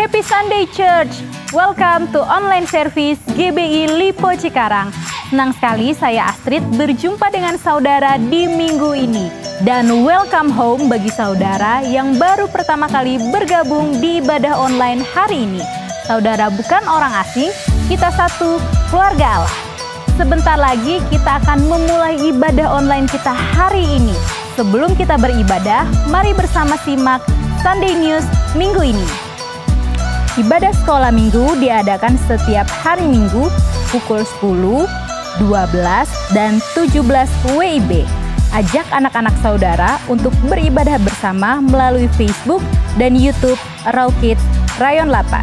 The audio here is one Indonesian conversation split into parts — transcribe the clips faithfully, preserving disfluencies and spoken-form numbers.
Happy Sunday Church! Welcome to online service G B I Lipo Cikarang. Senang sekali saya Astrid berjumpa dengan saudara di minggu ini. Dan welcome home bagi saudara yang baru pertama kali bergabung di ibadah online hari ini. Saudara bukan orang asing, kita satu keluarga Allah. Sebentar lagi kita akan memulai ibadah online kita hari ini. Sebelum kita beribadah, mari bersama simak Sunday News minggu ini. Ibadah sekolah minggu diadakan setiap hari Minggu pukul sepuluh, dua belas, dan tujuh belas W I B. Ajak anak-anak saudara untuk beribadah bersama melalui Facebook dan YouTube Raw Kids Rayon delapan.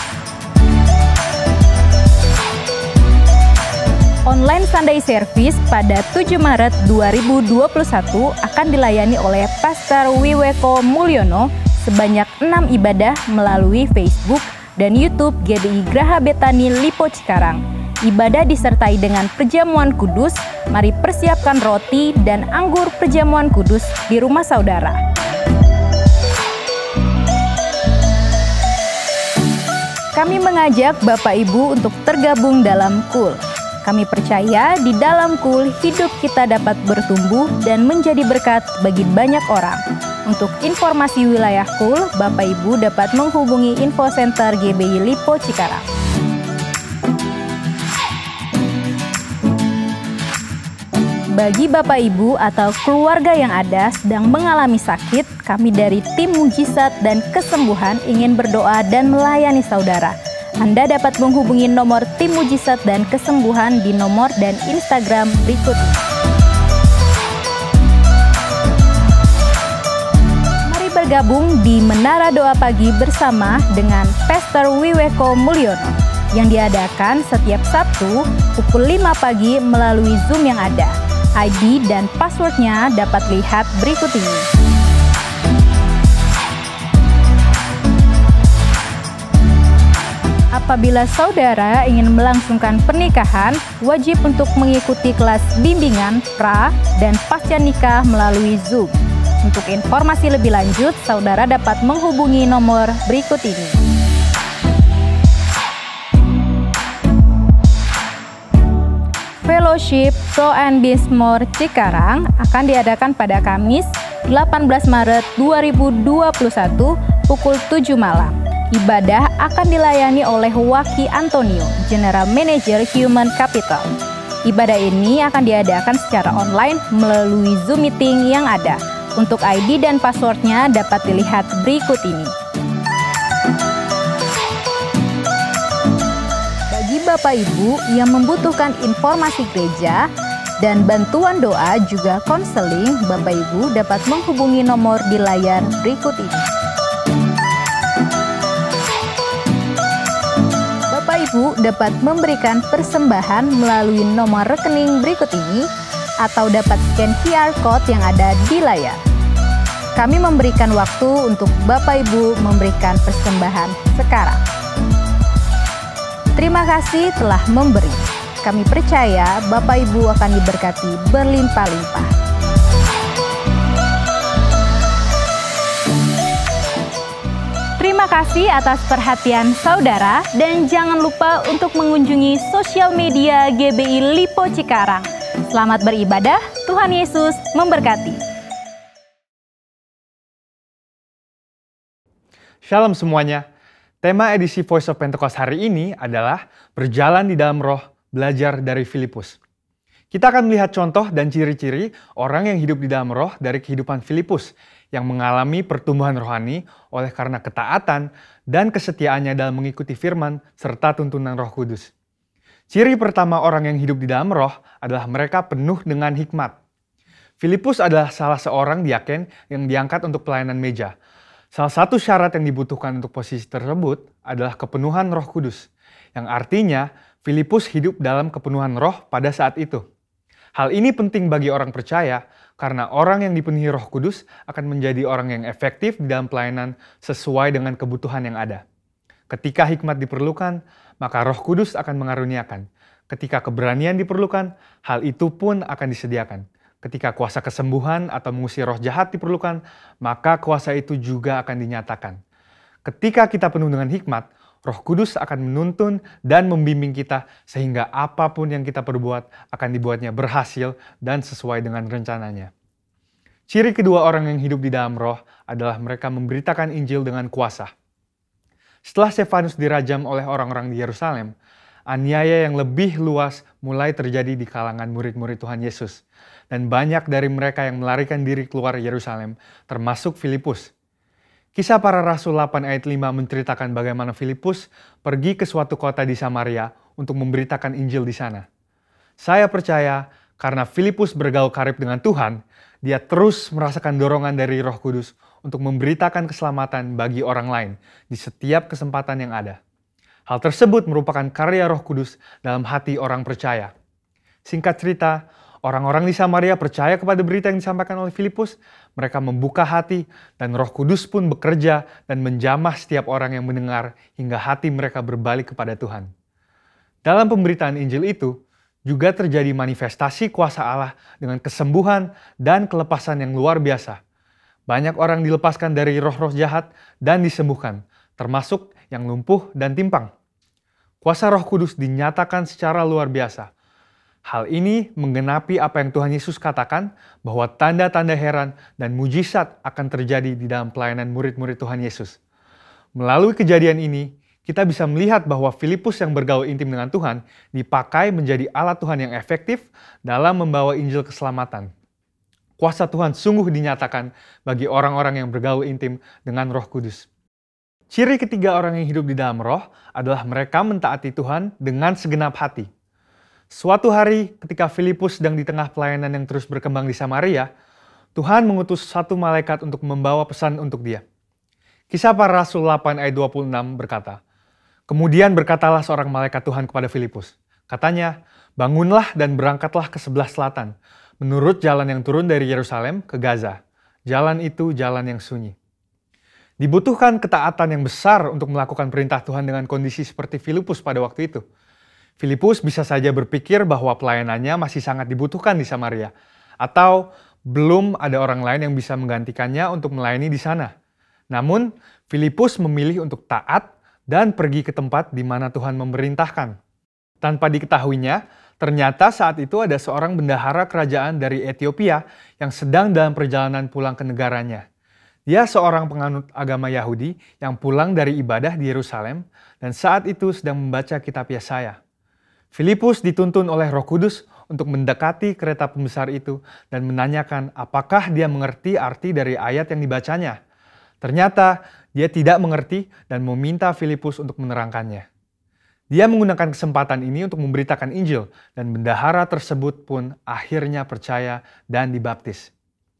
Online Sunday Service pada tujuh Maret dua ribu dua puluh satu akan dilayani oleh Pastor Wiweko Mulyono sebanyak enam ibadah melalui Facebook dan YouTube G B I Graha Betani Lipo Cikarang. Ibadah disertai dengan perjamuan kudus. Mari persiapkan roti dan anggur perjamuan kudus di rumah saudara. Kami mengajak Bapak Ibu untuk tergabung dalam K U L. Kami percaya di dalam K U L hidup kita dapat bertumbuh dan menjadi berkat bagi banyak orang. Untuk informasi wilayah K U L, Bapak Ibu dapat menghubungi Info Center G B I Lipo Cikarang. Bagi Bapak Ibu atau keluarga yang ada sedang mengalami sakit, kami dari tim Mujizat dan Kesembuhan ingin berdoa dan melayani saudara. Anda dapat menghubungi nomor tim Mujizat dan Kesembuhan di nomor dan Instagram berikut ini. Mari bergabung di Menara Doa Pagi bersama dengan Pastor Wiweko Mulyono yang diadakan setiap Sabtu pukul lima pagi melalui Zoom yang ada. I D dan passwordnya dapat lihat berikut ini. Apabila saudara ingin melangsungkan pernikahan, wajib untuk mengikuti kelas bimbingan pra dan pasca nikah melalui Zoom. Untuk informasi lebih lanjut, saudara dapat menghubungi nomor berikut ini. Fellowship Pro and Bismore Cikarang akan diadakan pada Kamis delapan belas Maret dua ribu dua puluh satu pukul tujuh malam. Ibadah akan dilayani oleh Waki Antonio, General Manager Human Capital. Ibadah ini akan diadakan secara online melalui Zoom meeting yang ada. Untuk I D dan passwordnya dapat dilihat berikut ini. Bagi Bapak Ibu yang membutuhkan informasi gereja dan bantuan doa juga konseling, Bapak Ibu dapat menghubungi nomor di layar berikut ini. Ibu dapat memberikan persembahan melalui nomor rekening berikut ini atau dapat scan Q R code yang ada di layar. Kami memberikan waktu untuk Bapak Ibu memberikan persembahan sekarang. Terima kasih telah memberi. Kami percaya Bapak Ibu akan diberkati berlimpah-limpah. Terima kasih atas perhatian saudara dan jangan lupa untuk mengunjungi sosial media G B I Lipo Cikarang. Selamat beribadah, Tuhan Yesus memberkati. Shalom semuanya. Tema edisi Voice of Pentecost hari ini adalah berjalan di dalam roh, belajar dari Filipus. Kita akan melihat contoh dan ciri-ciri orang yang hidup di dalam roh dari kehidupan Filipus yang mengalami pertumbuhan rohani oleh karena ketaatan dan kesetiaannya dalam mengikuti firman serta tuntunan Roh Kudus. Ciri pertama orang yang hidup di dalam roh adalah mereka penuh dengan hikmat. Filipus adalah salah seorang diaken yang diangkat untuk pelayanan meja. Salah satu syarat yang dibutuhkan untuk posisi tersebut adalah kepenuhan Roh Kudus, yang artinya Filipus hidup dalam kepenuhan roh pada saat itu. Hal ini penting bagi orang percaya karena orang yang dipenuhi Roh Kudus akan menjadi orang yang efektif di dalam pelayanan sesuai dengan kebutuhan yang ada. Ketika hikmat diperlukan, maka Roh Kudus akan mengaruniakan. Ketika keberanian diperlukan, hal itu pun akan disediakan. Ketika kuasa kesembuhan atau mengusir roh jahat diperlukan, maka kuasa itu juga akan dinyatakan. Ketika kita penuh dengan hikmat, Roh Kudus akan menuntun dan membimbing kita sehingga apapun yang kita perbuat akan dibuatnya berhasil dan sesuai dengan rencananya. Ciri kedua orang yang hidup di dalam Roh adalah mereka memberitakan Injil dengan kuasa. Setelah Stefanus dirajam oleh orang-orang di Yerusalem, aniaya yang lebih luas mulai terjadi di kalangan murid-murid Tuhan Yesus. Dan banyak dari mereka yang melarikan diri keluar Yerusalem, termasuk Filipus. Kisah Para Rasul delapan ayat lima menceritakan bagaimana Filipus pergi ke suatu kota di Samaria untuk memberitakan Injil di sana. Saya percaya karena Filipus bergaul karib dengan Tuhan, dia terus merasakan dorongan dari Roh Kudus untuk memberitakan keselamatan bagi orang lain di setiap kesempatan yang ada. Hal tersebut merupakan karya Roh Kudus dalam hati orang percaya. Singkat cerita, orang-orang di Samaria percaya kepada berita yang disampaikan oleh Filipus. Mereka membuka hati dan Roh Kudus pun bekerja dan menjamah setiap orang yang mendengar hingga hati mereka berbalik kepada Tuhan. Dalam pemberitaan Injil itu juga terjadi manifestasi kuasa Allah dengan kesembuhan dan kelepasan yang luar biasa. Banyak orang dilepaskan dari roh-roh jahat dan disembuhkan, termasuk yang lumpuh dan timpang. Kuasa Roh Kudus dinyatakan secara luar biasa. Hal ini menggenapi apa yang Tuhan Yesus katakan bahwa tanda-tanda heran dan mujizat akan terjadi di dalam pelayanan murid-murid Tuhan Yesus. Melalui kejadian ini, kita bisa melihat bahwa Filipus yang bergaul intim dengan Tuhan dipakai menjadi alat Tuhan yang efektif dalam membawa Injil keselamatan. Kuasa Tuhan sungguh dinyatakan bagi orang-orang yang bergaul intim dengan Roh Kudus. Ciri ketiga orang yang hidup di dalam Roh adalah mereka mentaati Tuhan dengan segenap hati. Suatu hari ketika Filipus sedang di tengah pelayanan yang terus berkembang di Samaria, Tuhan mengutus satu malaikat untuk membawa pesan untuk dia. Kisah Para Rasul delapan ayat dua puluh enam berkata, "Kemudian berkatalah seorang malaikat Tuhan kepada Filipus. Katanya, bangunlah dan berangkatlah ke sebelah selatan, menurut jalan yang turun dari Yerusalem ke Gaza. Jalan itu jalan yang sunyi." Dibutuhkan ketaatan yang besar untuk melakukan perintah Tuhan dengan kondisi seperti Filipus pada waktu itu. Filipus bisa saja berpikir bahwa pelayanannya masih sangat dibutuhkan di Samaria, atau belum ada orang lain yang bisa menggantikannya untuk melayani di sana. Namun, Filipus memilih untuk taat dan pergi ke tempat di mana Tuhan memerintahkan. Tanpa diketahuinya, ternyata saat itu ada seorang bendahara kerajaan dari Ethiopia yang sedang dalam perjalanan pulang ke negaranya. Dia seorang penganut agama Yahudi yang pulang dari ibadah di Yerusalem dan saat itu sedang membaca kitab Yesaya. Filipus dituntun oleh Roh Kudus untuk mendekati kereta pembesar itu dan menanyakan apakah dia mengerti arti dari ayat yang dibacanya. Ternyata dia tidak mengerti dan meminta Filipus untuk menerangkannya. Dia menggunakan kesempatan ini untuk memberitakan Injil dan bendahara tersebut pun akhirnya percaya dan dibaptis.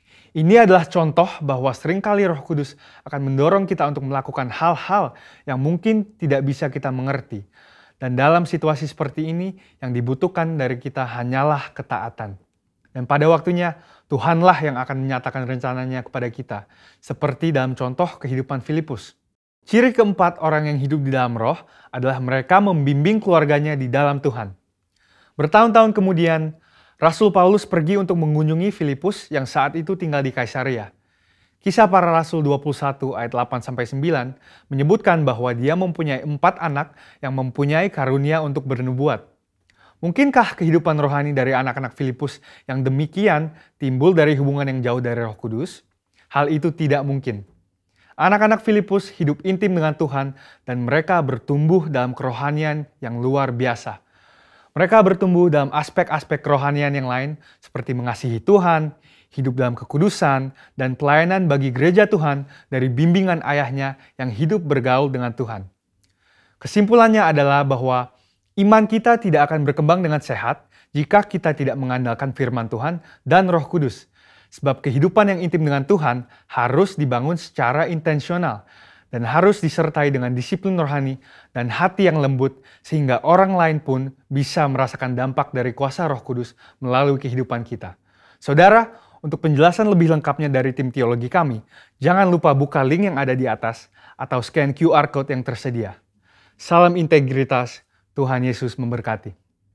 Ini adalah contoh bahwa seringkali Roh Kudus akan mendorong kita untuk melakukan hal-hal yang mungkin tidak bisa kita mengerti. Dan dalam situasi seperti ini, yang dibutuhkan dari kita hanyalah ketaatan. Dan pada waktunya, Tuhanlah yang akan menyatakan rencananya kepada kita, seperti dalam contoh kehidupan Filipus. Ciri keempat orang yang hidup di dalam Roh adalah mereka membimbing keluarganya di dalam Tuhan. Bertahun-tahun kemudian, Rasul Paulus pergi untuk mengunjungi Filipus yang saat itu tinggal di Kaisaria. Kisah Para Rasul dua puluh satu ayat delapan sampai sembilan menyebutkan bahwa dia mempunyai empat anak yang mempunyai karunia untuk bernubuat. Mungkinkah kehidupan rohani dari anak-anak Filipus yang demikian timbul dari hubungan yang jauh dari Roh Kudus? Hal itu tidak mungkin. Anak-anak Filipus hidup intim dengan Tuhan dan mereka bertumbuh dalam kerohanian yang luar biasa. Mereka bertumbuh dalam aspek-aspek kerohanian yang lain seperti mengasihi Tuhan, hidup dalam kekudusan, dan pelayanan bagi gereja Tuhan dari bimbingan ayahnya yang hidup bergaul dengan Tuhan. Kesimpulannya adalah bahwa iman kita tidak akan berkembang dengan sehat jika kita tidak mengandalkan firman Tuhan dan Roh Kudus. Sebab kehidupan yang intim dengan Tuhan harus dibangun secara intensional dan harus disertai dengan disiplin rohani dan hati yang lembut sehingga orang lain pun bisa merasakan dampak dari kuasa Roh Kudus melalui kehidupan kita. Saudara, untuk penjelasan lebih lengkapnya dari tim teologi kami, jangan lupa buka link yang ada di atas atau scan Q R code yang tersedia. Salam integritas, Tuhan Yesus memberkati.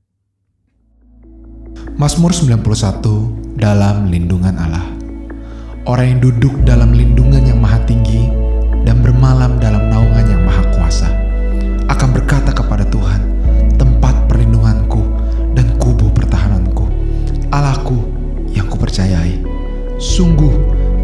Mazmur sembilan puluh satu, dalam lindungan Allah. Orang yang duduk dalam lindungan yang maha tinggi dan bermalam dalam naungan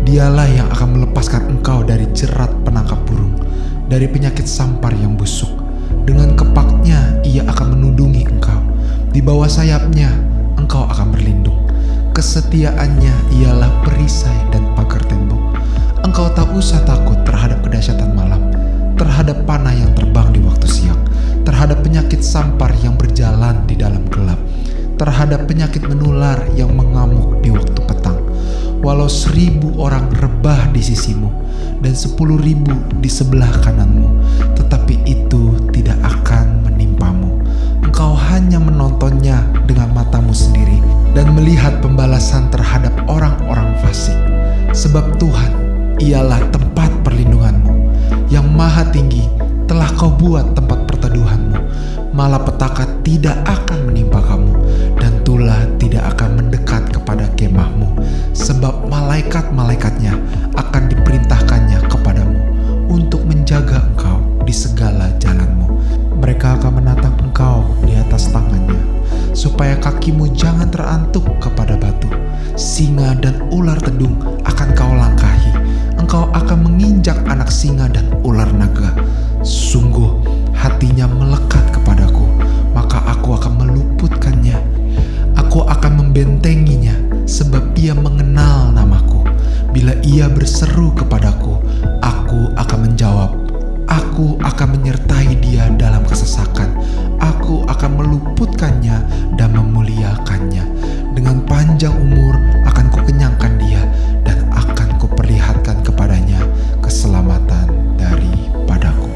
Dialah yang akan melepaskan engkau dari jerat penangkap burung, dari penyakit sampar yang busuk. Dengan kepaknya ia akan menudungi engkau. Di bawah sayapnya engkau akan berlindung. Kesetiaannya ialah perisai dan pagar tembok. Engkau tak usah takut terhadap kedahsyatan malam, terhadap panah yang terbang di waktu siang, terhadap penyakit sampar yang berjalan di dalam gelap, terhadap penyakit menular yang mengamuk di waktu petang. Walau seribu orang rebah di sisimu dan sepuluh ribu di sebelah kananmu, tetapi itu tidak akan menimpamu. Engkau hanya menontonnya dengan matamu sendiri dan melihat pembalasan terhadap orang-orang fasik. Sebab Tuhan ialah tempat perlindunganmu, yang maha tinggi telah kau buat tempat perteduhanmu. Malapetaka tidak akan menimpa kamu, dan tulah tidak akan mendekat kepada kemahmu. Sebab malaikat-malaikatnya akan diperintahkannya kepadamu untuk menjaga engkau di segala jalanmu. Mereka akan menatang engkau di atas tangannya, supaya kakimu jangan terantuk kepada batu. Singa dan ular tedung akan kau langkahi. Engkau akan menginjak anak singa dan ular naga. Sungguh hatinya melekat kepadaku, maka aku akan meluputkannya. Aku akan membentenginya, sebab ia mengenal namaku. Bila ia berseru kepadaku, aku akan menjawab. Aku akan menyertai dia dalam kesesakan. Aku akan meluputkannya dan memuliakannya. Dengan panjang umur akan kukenyangkan dia, dan akan kuperlihatkan kepadanya keselamatan daripadaku.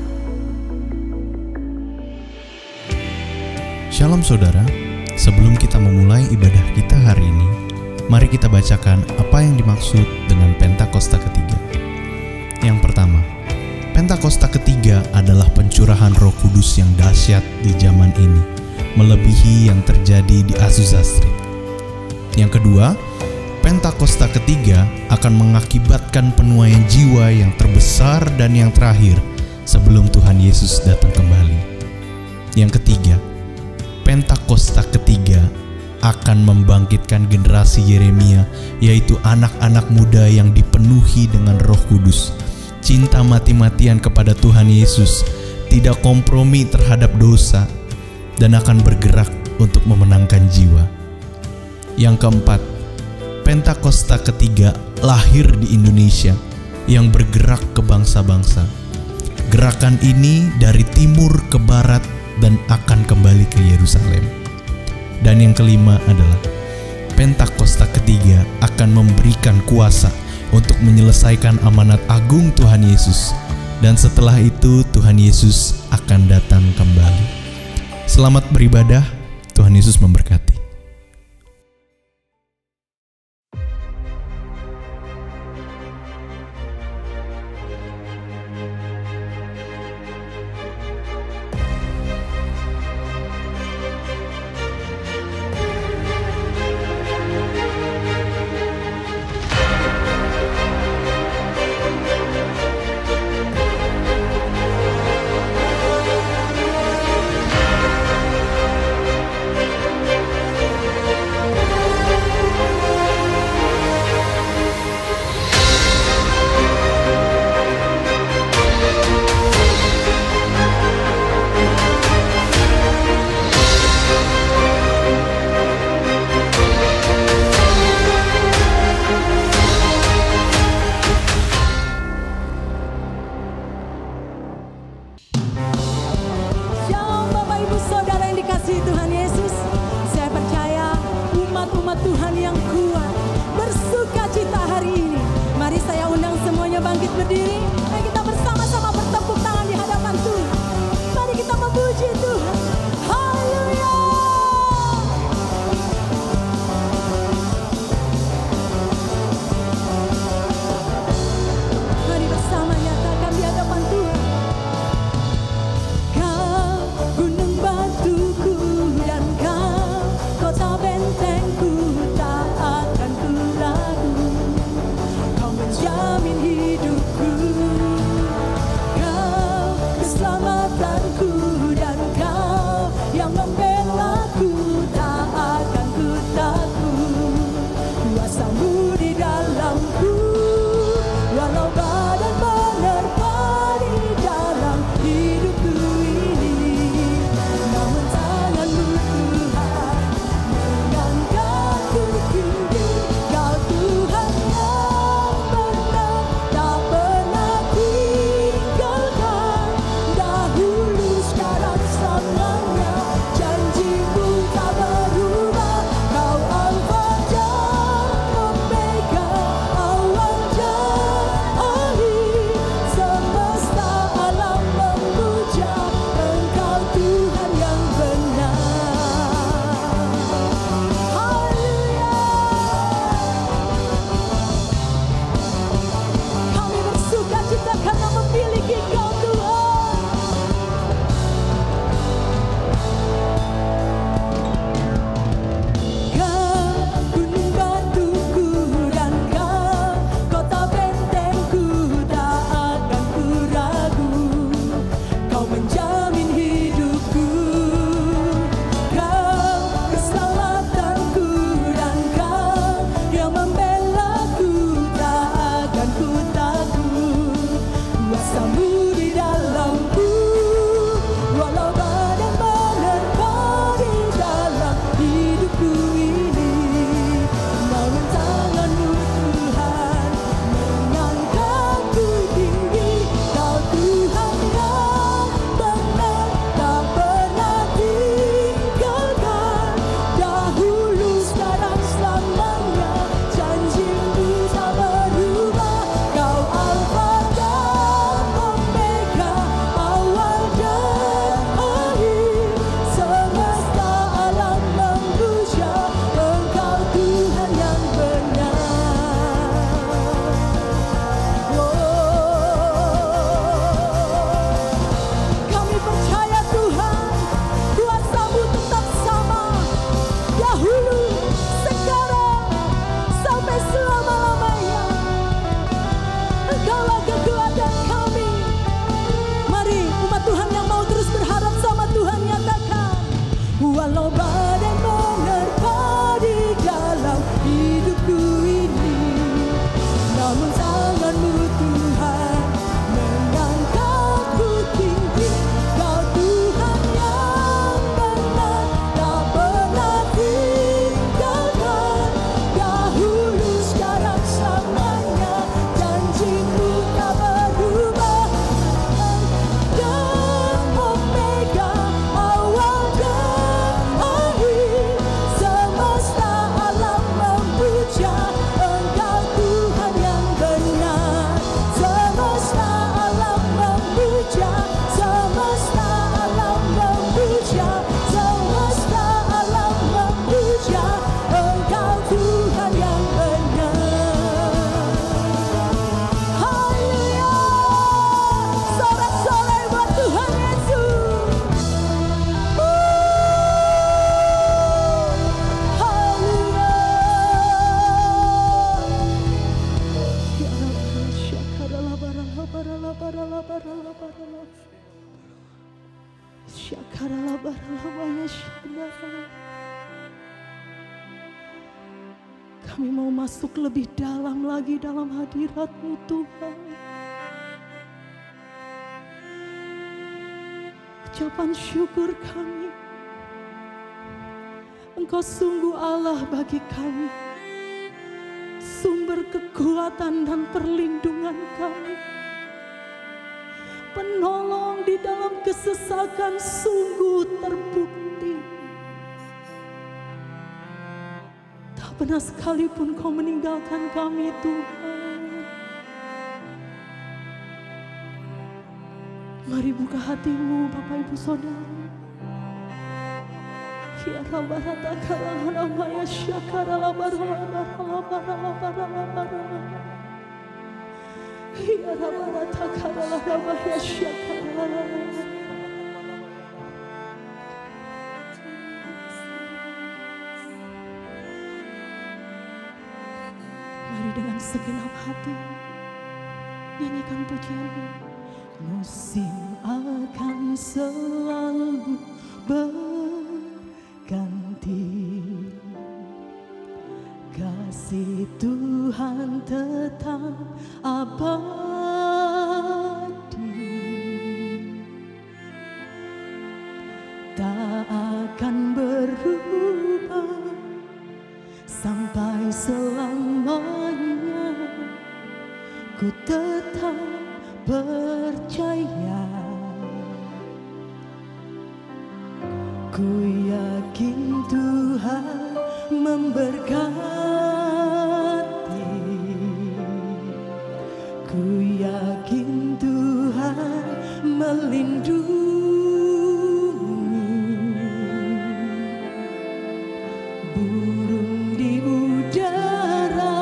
Shalom saudara, sebelum kita memulai ibadah kita hari ini, mari kita bacakan apa yang dimaksud dengan Pentakosta ketiga. Yang pertama, Pentakosta ketiga adalah pencurahan Roh Kudus yang dahsyat di zaman ini, melebihi yang terjadi di Azusa Street. Yang kedua, Pentakosta ketiga akan mengakibatkan penuaian jiwa yang terbesar dan yang terakhir sebelum Tuhan Yesus datang kembali. Yang ketiga, Pentakosta ketiga akan membangkitkan generasi Yeremia, yaitu anak-anak muda yang dipenuhi dengan Roh Kudus, cinta mati-matian kepada Tuhan Yesus, tidak kompromi terhadap dosa, dan akan bergerak untuk memenangkan jiwa. Yang keempat, Pentakosta ketiga lahir di Indonesia yang bergerak ke bangsa-bangsa. Gerakan ini dari timur ke barat dan akan kembali ke Yerusalem. Dan yang kelima adalah Pentakosta ketiga akan memberikan kuasa untuk menyelesaikan amanat agung Tuhan Yesus, dan setelah itu Tuhan Yesus akan datang kembali. Selamat beribadah, Tuhan Yesus memberkati. Kami mau masuk lebih dalam lagi dalam hadirat-Mu Tuhan. Ucapan syukur kami, Engkau sungguh Allah bagi kami, sumber kekuatan dan perlindungan kami, penolong di dalam kesesakan sungguh terbukti. Tak pernah sekalipun Kau meninggalkan kami Tuhan. Mari buka hatimu Bapak Ibu Saudara. Ya Rabbarata kalahana maya syakara labarala barala barala barala. Ya Rabbarata kalahana maya syakara. Mari dengan segenap hati nyanyikan pujian-Mu. Musim akan selalu berganti, kasih Tuhan tetap abadi, tak akan berubah sampai selamanya. Ku tetap percaya, ku yakin Tuhan memberkati, ku yakin Tuhan melindungi. Burung di udara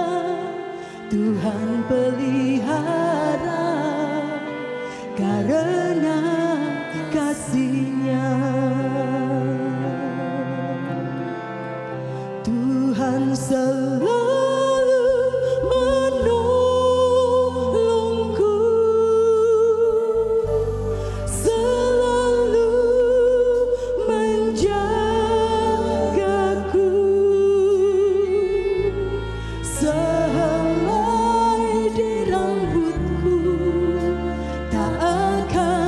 Tuhan pelihara, karena kasih-Nya. Tuhan selalu menolongku, selalu menjagaku, sehelai di rambutku tak akan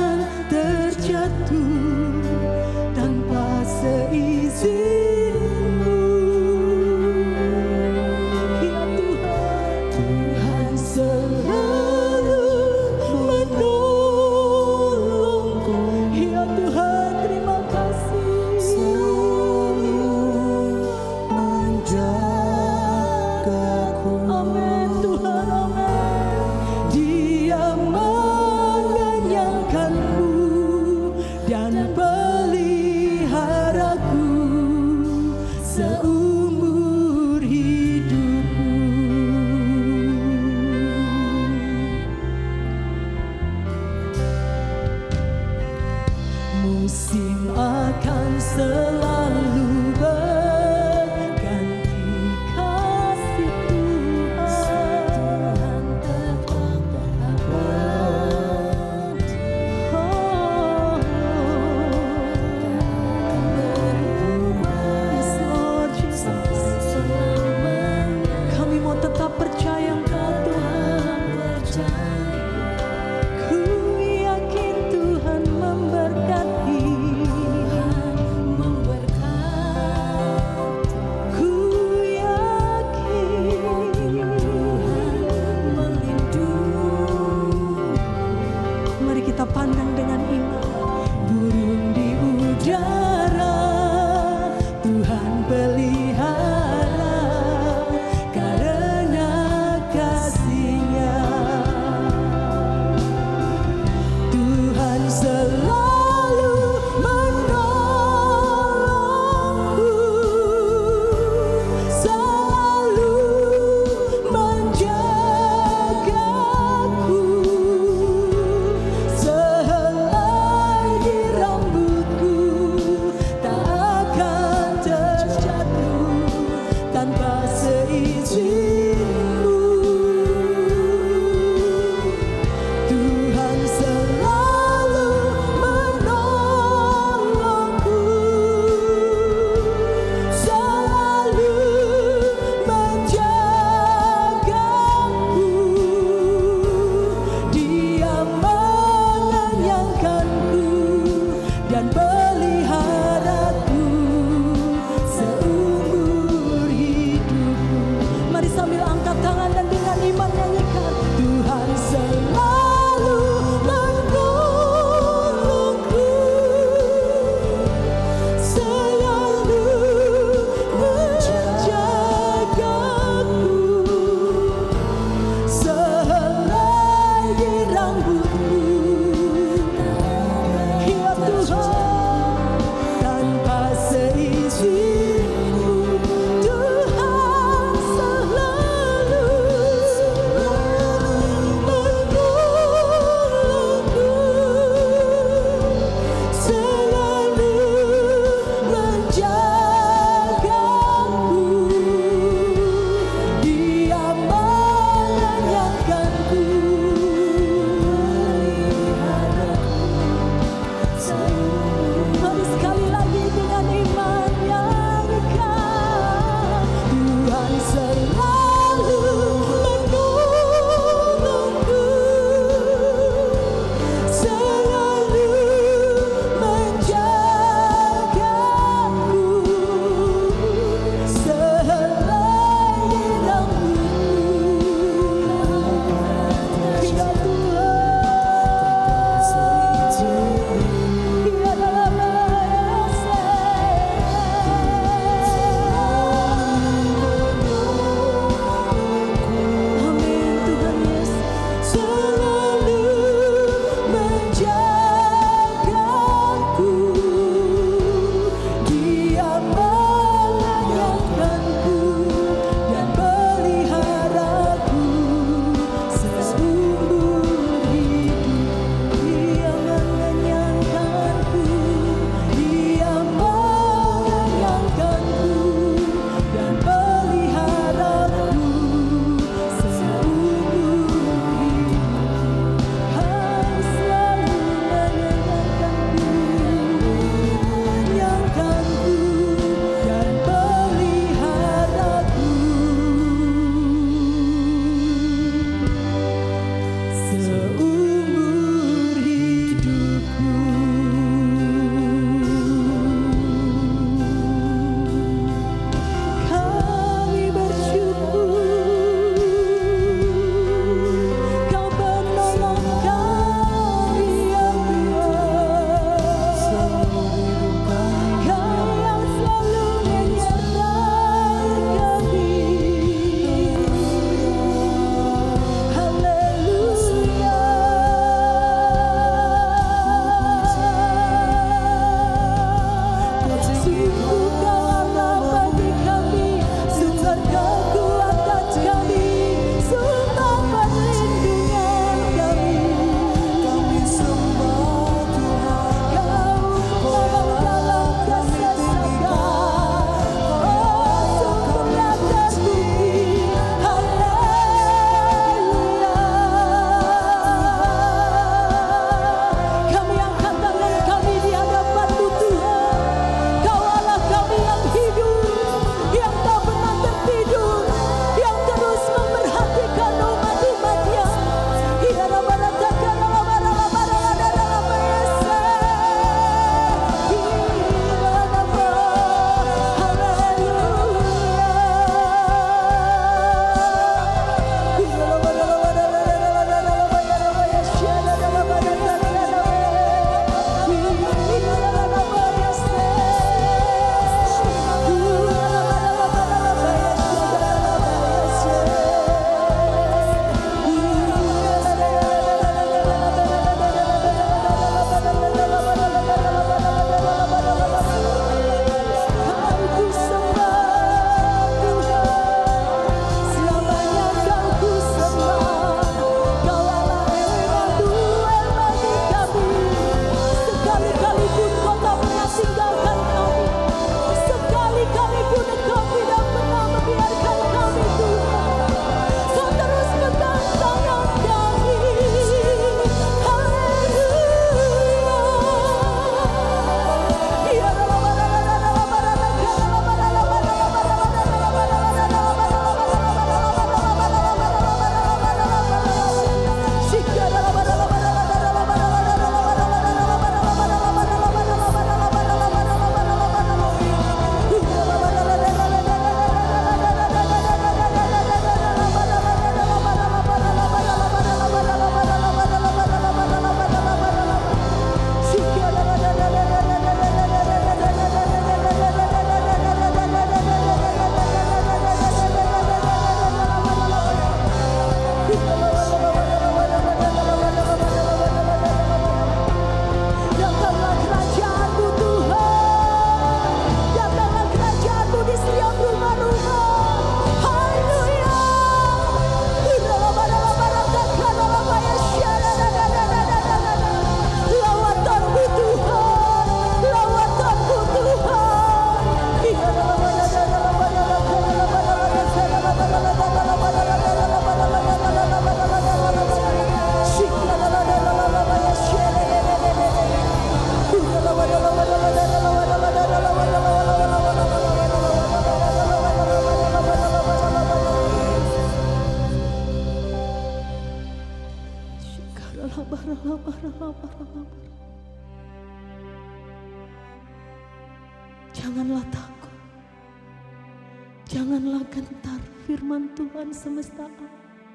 Janganlah takut, janganlah gentar, firman Tuhan semesta alam.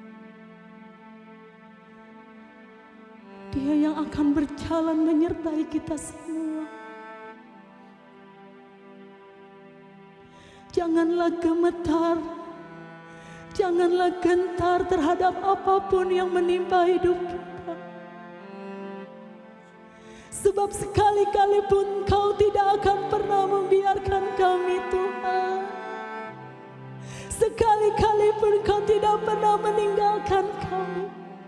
Dia yang akan berjalan menyertai kita semua. Janganlah gemetar, janganlah gentar terhadap apapun yang menimpa hidup kita. Sebab sekali-kali pun Kau tidak akan pernah membiarkan kami, Tuhan. Sekali-kali pun Kau tidak pernah meninggalkan kami.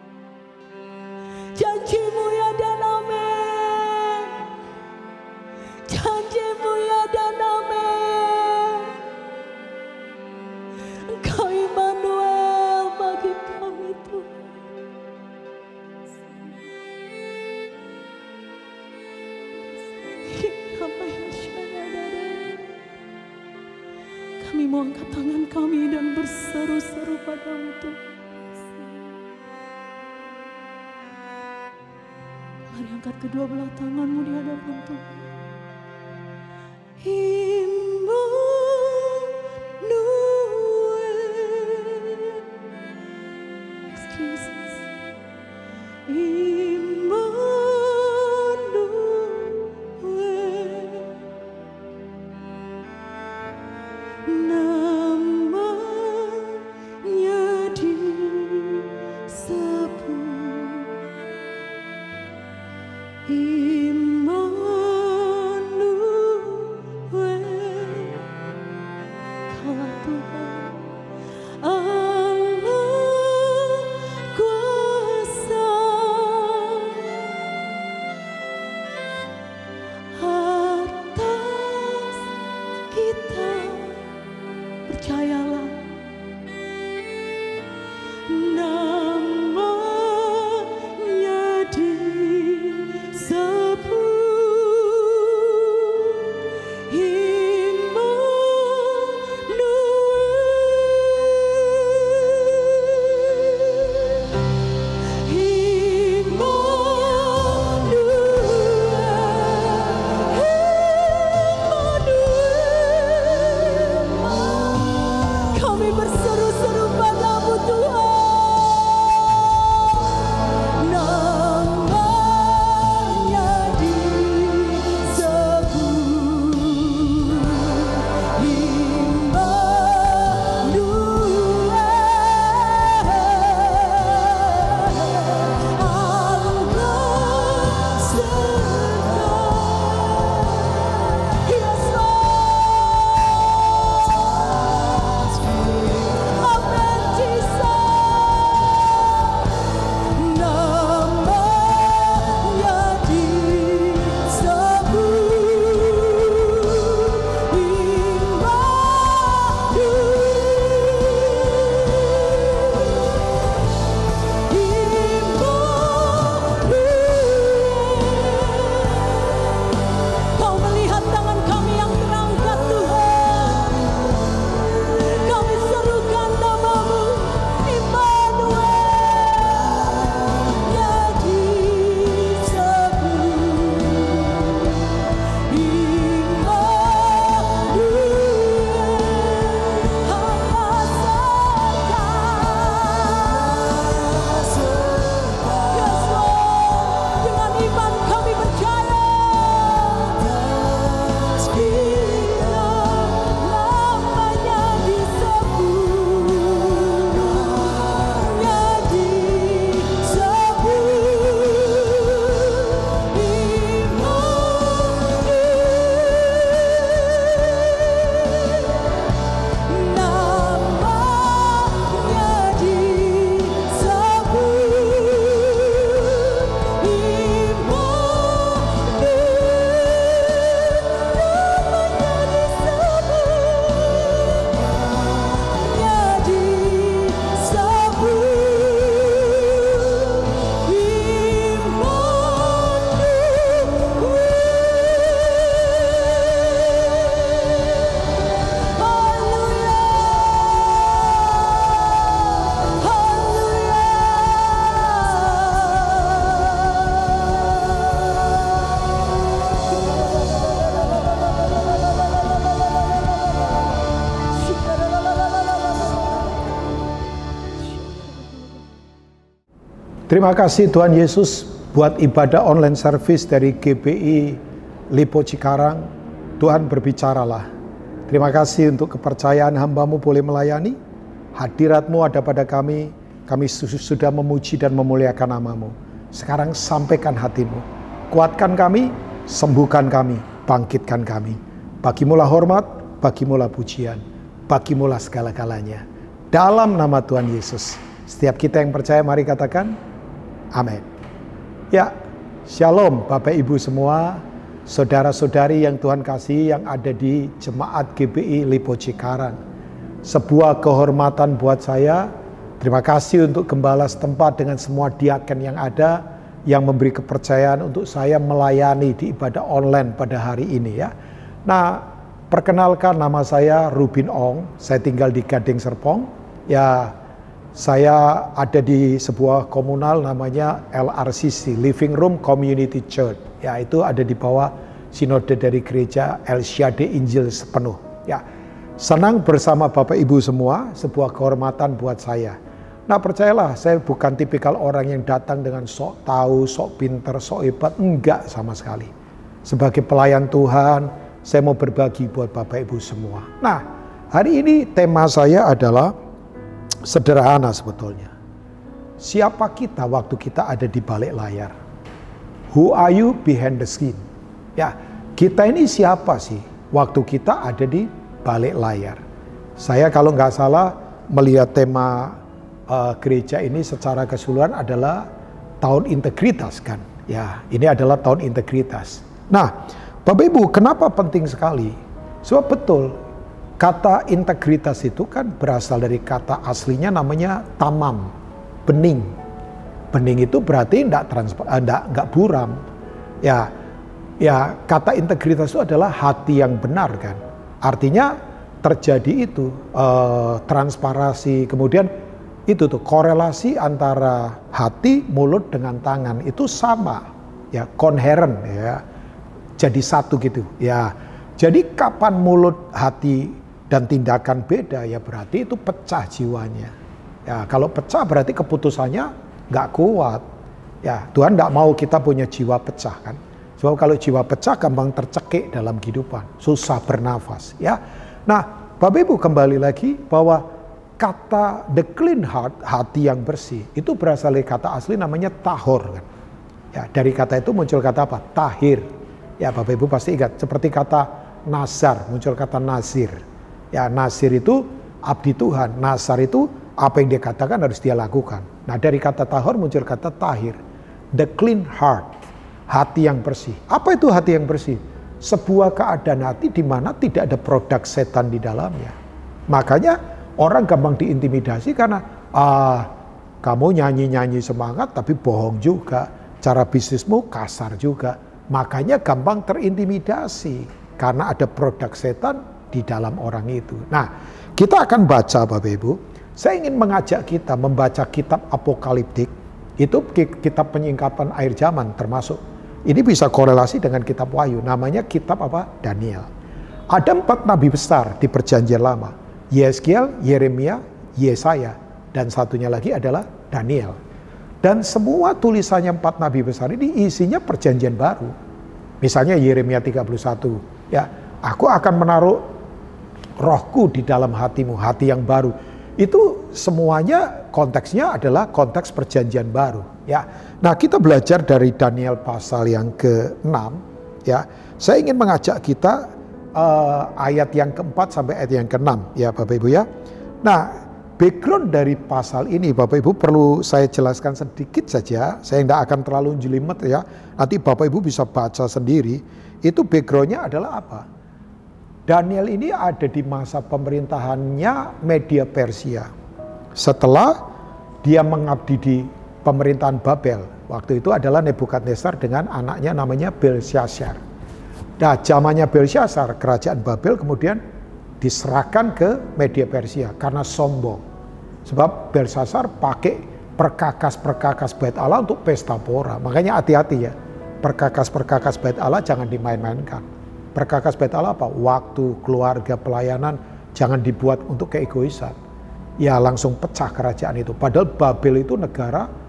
Janji-Mu ya dan amin. Janji-Mu ya dan amin. Engkau Immanuel bagi kami, Tuhan. Kami mau angkat tangan kami dan berseru-seru padamu, Tuhan. Mari angkat kedua belah tanganmu di hadapan Tuhan. Immanuel, yes, Jesus. Immanuel, namanya disebut Immanuel, Kaulah Tuhan Allah kuasa Terima kasih Tuhan Yesus buat ibadah online service dari G B I Lipo Cikarang. Tuhan berbicaralah. Terima kasih untuk kepercayaan hamba-Mu boleh melayani. Hadirat-Mu ada pada kami. Kami sudah memuji dan memuliakan nama-Mu. Sekarang sampaikan hati-Mu. Kuatkan kami, sembuhkan kami, bangkitkan kami. Bagimulah hormat, bagimulah pujian, bagimulah segala-galanya. Dalam nama Tuhan Yesus. Setiap kita yang percaya mari katakan amin. Ya, shalom Bapak Ibu semua, saudara-saudari yang Tuhan kasih yang ada di Jemaat G B I Lipo Cikarang. Sebuah kehormatan buat saya. Terima kasih untuk gembala setempat dengan semua diaken yang ada yang memberi kepercayaan untuk saya melayani di ibadah online pada hari ini ya. Nah, perkenalkan nama saya Rubin Ong, saya tinggal di Gading Serpong. Ya, saya ada di sebuah komunal namanya L R C C, Living Room Community Church. Ya, itu ada di bawah sinode dari gereja El Shaddai Injil Sepenuh. Ya, senang bersama Bapak Ibu semua, sebuah kehormatan buat saya. Nah, percayalah, saya bukan tipikal orang yang datang dengan sok tahu, sok pinter, sok hebat. Enggak sama sekali. Sebagai pelayan Tuhan, saya mau berbagi buat Bapak Ibu semua. Nah, hari ini tema saya adalah sederhana sebetulnya. Siapa kita waktu kita ada di balik layar? Who are you behind the scene? Ya, kita ini siapa sih waktu kita ada di balik layar? Saya kalau nggak salah melihat tema uh, gereja ini secara keseluruhan adalah tahun integritas kan? Ya, ini adalah tahun integritas. Nah, Bapak Ibu, kenapa penting sekali? Sebab betul. Kata integritas itu kan berasal dari kata aslinya namanya tamam, bening. Bening itu berarti enggak transparan, enggak, enggak buram. Ya, ya kata integritas itu adalah hati yang benar kan. Artinya terjadi itu eh, transparasi, kemudian itu tuh korelasi antara hati, mulut dengan tangan itu sama, ya konheren ya, jadi satu gitu. Ya, jadi kapan mulut, hati dan tindakan beda ya berarti itu pecah jiwanya. Ya kalau pecah berarti keputusannya nggak kuat. Ya Tuhan nggak mau kita punya jiwa pecah kan. Sebab kalau jiwa pecah gampang tercekik dalam kehidupan, susah bernafas. Ya. Nah Bapak Ibu kembali lagi bahwa kata the clean heart, hati yang bersih itu berasal dari kata asli namanya tahor kan. Ya dari kata itu muncul kata apa? Tahir. Ya Bapak Ibu pasti ingat seperti kata nazar muncul kata nazir. Ya nasir itu abdi Tuhan, nasar itu apa yang dia katakan harus dia lakukan. Nah dari kata tahor muncul kata tahir, the clean heart, hati yang bersih. Apa itu hati yang bersih? Sebuah keadaan hati di mana tidak ada produk setan di dalamnya. Makanya orang gampang diintimidasi karena ah kamu nyanyi-nyanyi semangat tapi bohong juga, cara bisnismu kasar juga. Makanya gampang terintimidasi karena ada produk setan di dalam orang itu. Nah, kita akan baca Bapak Ibu. Saya ingin mengajak kita membaca kitab apokaliptik. Itu kitab penyingkapan akhir zaman termasuk. Ini bisa korelasi dengan kitab Wahyu. Namanya kitab apa? Daniel. Ada empat nabi besar di perjanjian lama. Yeskiel, Yeremia, Yesaya. Dan satunya lagi adalah Daniel. Dan semua tulisannya empat nabi besar ini isinya perjanjian baru. Misalnya Yeremia tiga puluh satu. Ya, aku akan menaruh rohku di dalam hatimu, hati yang baru. Itu semuanya konteksnya adalah konteks perjanjian baru. Ya, nah kita belajar dari Daniel pasal yang ke enam. Ya, saya ingin mengajak kita uh, ayat yang keempat sampai ayat yang keenam. Ya, Bapak Ibu ya. Nah, background dari pasal ini, Bapak Ibu perlu saya jelaskan sedikit saja. Saya tidak akan terlalu jelimet ya. Nanti Bapak Ibu bisa baca sendiri. Itu backgroundnya adalah apa? Daniel ini ada di masa pemerintahannya Media Persia. Setelah dia mengabdi di pemerintahan Babel. Waktu itu adalah Nebukadnezar dengan anaknya namanya Belshazzar. Nah, zamannya Belshazzar, kerajaan Babel kemudian diserahkan ke Media Persia karena sombong. Sebab Belshazzar pakai perkakas-perkakas bait Allah untuk pesta pora. Makanya hati-hati ya. Perkakas-perkakas bait Allah jangan dimain-mainkan. Perkakas bait Allah apa? Waktu, keluarga, pelayanan jangan dibuat untuk keegoisan. Ya langsung pecah kerajaan itu. Padahal Babel itu negara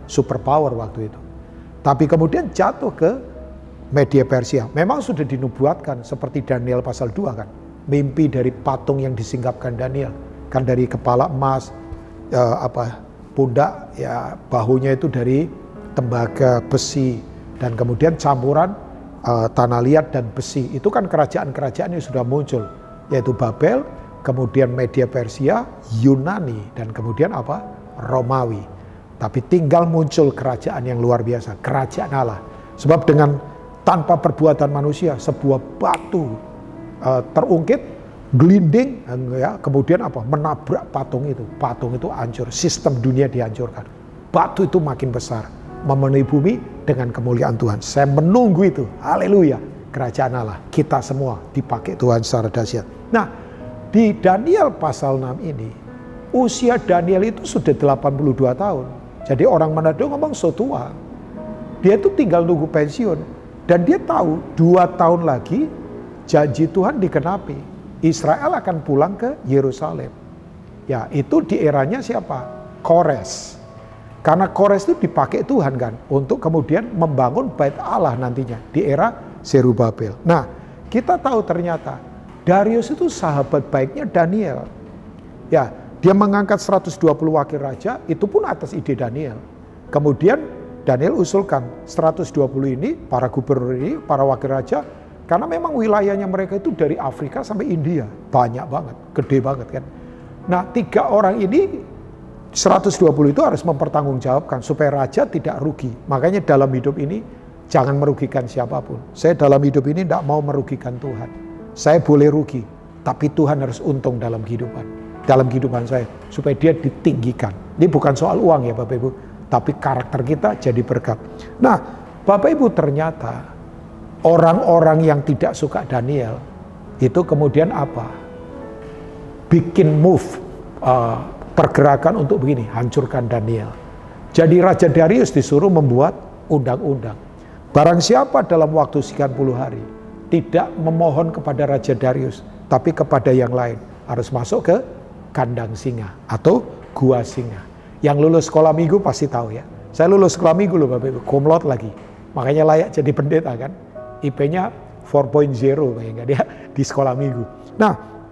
superpower waktu itu. Tapi kemudian jatuh ke Media Persia. Memang sudah dinubuatkan seperti Daniel pasal dua kan. Mimpi dari patung yang disinggapkan Daniel. Kan dari kepala emas, eh, apa pundak, ya bahunya itu dari tembaga besi. Dan kemudian campuran uh, tanah liat dan besi. Itu kan kerajaan-kerajaan yang sudah muncul. Yaitu Babel, kemudian Media Persia, Yunani, dan kemudian apa? Romawi. Tapi tinggal muncul kerajaan yang luar biasa. Kerajaan Allah. Sebab dengan tanpa perbuatan manusia, sebuah batu uh, terungkit, gelinding, ya, kemudian apa? Menabrak patung itu. Patung itu hancur. Sistem dunia dihancurkan. Batu itu makin besar. Memenuhi bumi dengan kemuliaan Tuhan. Saya menunggu itu. Haleluya. Kerajaan Allah. Kita semua dipakai Tuhan secara dahsyat. Nah, di Daniel pasal enam ini, usia Daniel itu sudah delapan puluh dua tahun. Jadi orang Manado ngomong so tua. Dia itu tinggal nunggu pensiun. Dan dia tahu dua tahun lagi janji Tuhan dikenapi. Israel akan pulang ke Yerusalem. Ya, itu di eranya siapa? Kores. Karena Kores itu dipakai Tuhan kan untuk kemudian membangun bait Allah nantinya di era Zerubabel. Nah, kita tahu ternyata Darius itu sahabat baiknya Daniel. Ya, dia mengangkat seratus dua puluh wakil raja, itu pun atas ide Daniel. Kemudian Daniel usulkan seratus dua puluh ini, para gubernur ini, para wakil raja, karena memang wilayahnya mereka itu dari Afrika sampai India. Banyak banget, gede banget kan. Nah, tiga orang ini seratus dua puluh itu harus mempertanggungjawabkan supaya raja tidak rugi. Makanya dalam hidup ini jangan merugikan siapapun. Saya dalam hidup ini tidak mau merugikan Tuhan. Saya boleh rugi, tapi Tuhan harus untung dalam kehidupan. Dalam kehidupan saya, supaya dia ditinggikan. Ini bukan soal uang ya Bapak Ibu, tapi karakter kita jadi berkat. Nah, Bapak Ibu ternyata orang-orang yang tidak suka Daniel, itu kemudian apa? Bikin move, uh, pergerakan untuk begini, hancurkan Daniel. Jadi Raja Darius disuruh membuat undang-undang. Barang siapa dalam waktu sekian puluh hari tidak memohon kepada Raja Darius, tapi kepada yang lain, harus masuk ke kandang singa atau gua singa. Yang lulus sekolah minggu pasti tahu ya. Saya lulus sekolah minggu loh Bapak Ibu, cum laude lagi. Makanya layak jadi pendeta kan. I P-nya empat koma nol kayaknya dia di sekolah minggu. Nah,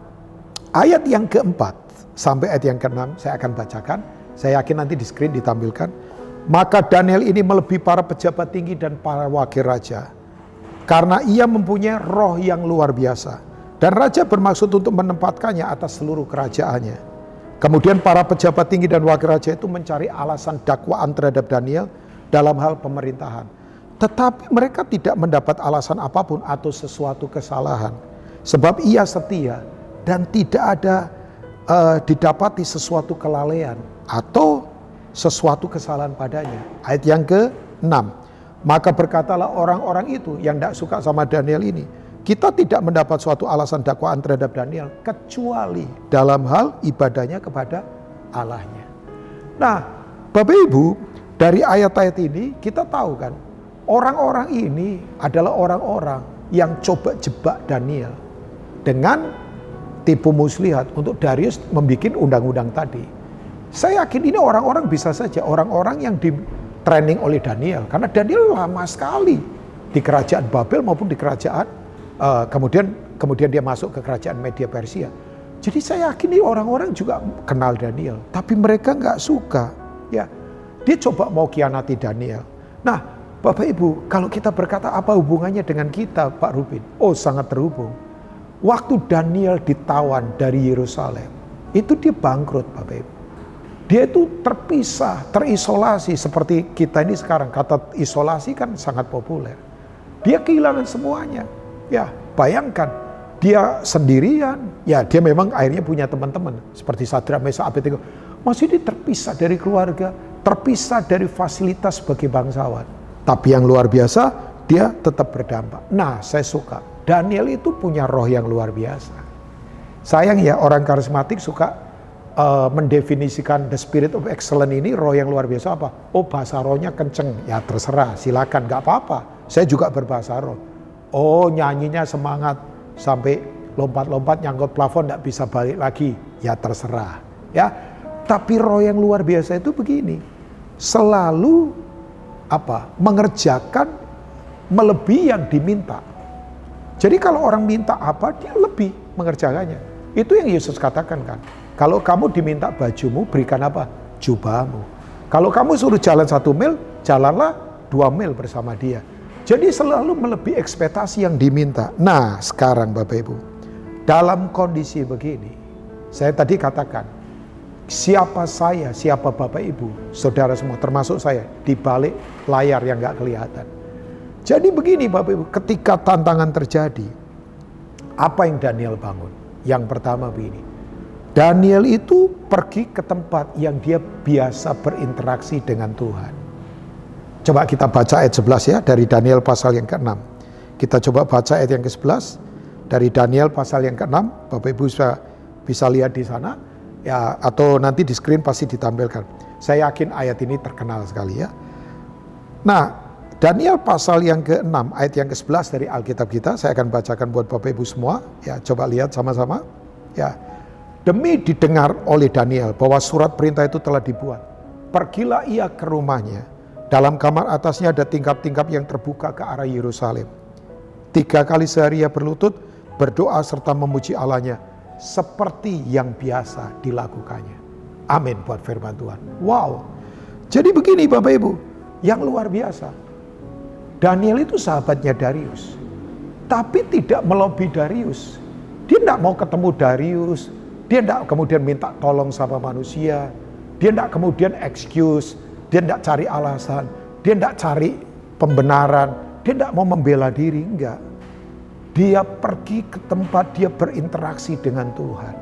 ayat yang keempat sampai ayat yang keenam saya akan bacakan. Saya yakin nanti di screen ditampilkan. Maka Daniel ini melebihi para pejabat tinggi dan para wakil raja. Karena ia mempunyai roh yang luar biasa. Dan raja bermaksud untuk menempatkannya atas seluruh kerajaannya. Kemudian para pejabat tinggi dan wakil raja itu mencari alasan dakwaan terhadap Daniel dalam hal pemerintahan. Tetapi mereka tidak mendapat alasan apapun atau sesuatu kesalahan. Sebab ia setia dan tidak ada uh, didapati sesuatu kelalaian atau sesuatu kesalahan padanya. Ayat yang keenam. Maka berkatalah orang-orang itu yang tidak suka sama Daniel ini, kita tidak mendapat suatu alasan dakwaan terhadap Daniel kecuali dalam hal ibadahnya kepada Allahnya. Nah, Bapak Ibu, dari ayat-ayat ini kita tahu kan, orang-orang ini adalah orang-orang yang coba jebak Daniel dengan tipu muslihat untuk Darius membuat undang-undang tadi. Saya yakin ini orang-orang bisa saja orang-orang yang di training oleh Daniel, karena Daniel lama sekali di kerajaan Babel maupun di kerajaan uh, kemudian kemudian dia masuk ke kerajaan Media Persia. Jadi saya yakin ini orang-orang juga kenal Daniel, tapi mereka nggak suka. Ya, dia coba mau khianati Daniel. Nah, Bapak Ibu, kalau kita berkata apa hubungannya dengan kita, Pak Rubin? Oh, sangat terhubung. Waktu Daniel ditawan dari Yerusalem, itu dia bangkrut, Bapak Ibu. Dia itu terpisah, terisolasi seperti kita ini sekarang. Kata isolasi kan sangat populer. Dia kehilangan semuanya. Ya, bayangkan dia sendirian. Ya, dia memang akhirnya punya teman-teman seperti Sadrak, Mesak, Abednego. Masih dia terpisah dari keluarga, terpisah dari fasilitas sebagai bangsawan. Tapi yang luar biasa, dia tetap berdampak. Nah, saya suka. Daniel itu punya roh yang luar biasa. Sayang ya, orang karismatik suka Uh, mendefinisikan the spirit of excellence ini, roh yang luar biasa apa? Oh, bahasa rohnya kenceng. Ya terserah, silakan, gak apa-apa. Saya juga berbahasa roh. Oh, nyanyinya semangat sampai lompat-lompat nyangkut plafon gak bisa balik lagi. Ya terserah. Ya, tapi roh yang luar biasa itu begini. selalu apa? Mengerjakan melebihi yang diminta. Jadi kalau orang minta apa, dia lebih mengerjakannya. Itu yang Yesus katakan kan. Kalau kamu diminta bajumu, berikan apa? Jubahmu. Kalau kamu suruh jalan satu mil, jalanlah dua mil bersama dia. Jadi selalu melebihi ekspektasi yang diminta. Nah sekarang Bapak Ibu, dalam kondisi begini, saya tadi katakan, siapa saya, siapa Bapak Ibu, saudara semua, termasuk saya, di balik layar yang gak kelihatan. Jadi begini Bapak Ibu, ketika tantangan terjadi, apa yang Daniel bangun? Yang pertama begini, Daniel itu pergi ke tempat yang dia biasa berinteraksi dengan Tuhan. Coba kita baca ayat sebelas ya, dari Daniel pasal yang keenam. Kita coba baca ayat yang ke sebelas, dari Daniel pasal yang keenam, Bapak Ibu bisa, bisa lihat di sana. Ya, atau nanti di screen pasti ditampilkan. Saya yakin ayat ini terkenal sekali ya. Nah, Daniel pasal yang keenam, ayat yang ke sebelas dari Alkitab kita, saya akan bacakan buat Bapak Ibu semua. Ya, coba lihat sama-sama. Ya, demi didengar oleh Daniel bahwa surat perintah itu telah dibuat, pergilah ia ke rumahnya. Dalam kamar atasnya ada tingkap-tingkap yang terbuka ke arah Yerusalem. Tiga kali sehari ia berlutut, berdoa serta memuji Allahnya, seperti yang biasa dilakukannya. Amin buat firman Tuhan. Wow. Jadi begini Bapak Ibu, yang luar biasa. Daniel itu sahabatnya Darius, tapi tidak melobi Darius. Dia tidak mau ketemu Darius, dia tidak kemudian minta tolong sama manusia, dia tidak kemudian excuse, dia tidak cari alasan, dia tidak cari pembenaran, dia tidak mau membela diri, enggak. Dia pergi ke tempat dia berinteraksi dengan Tuhan.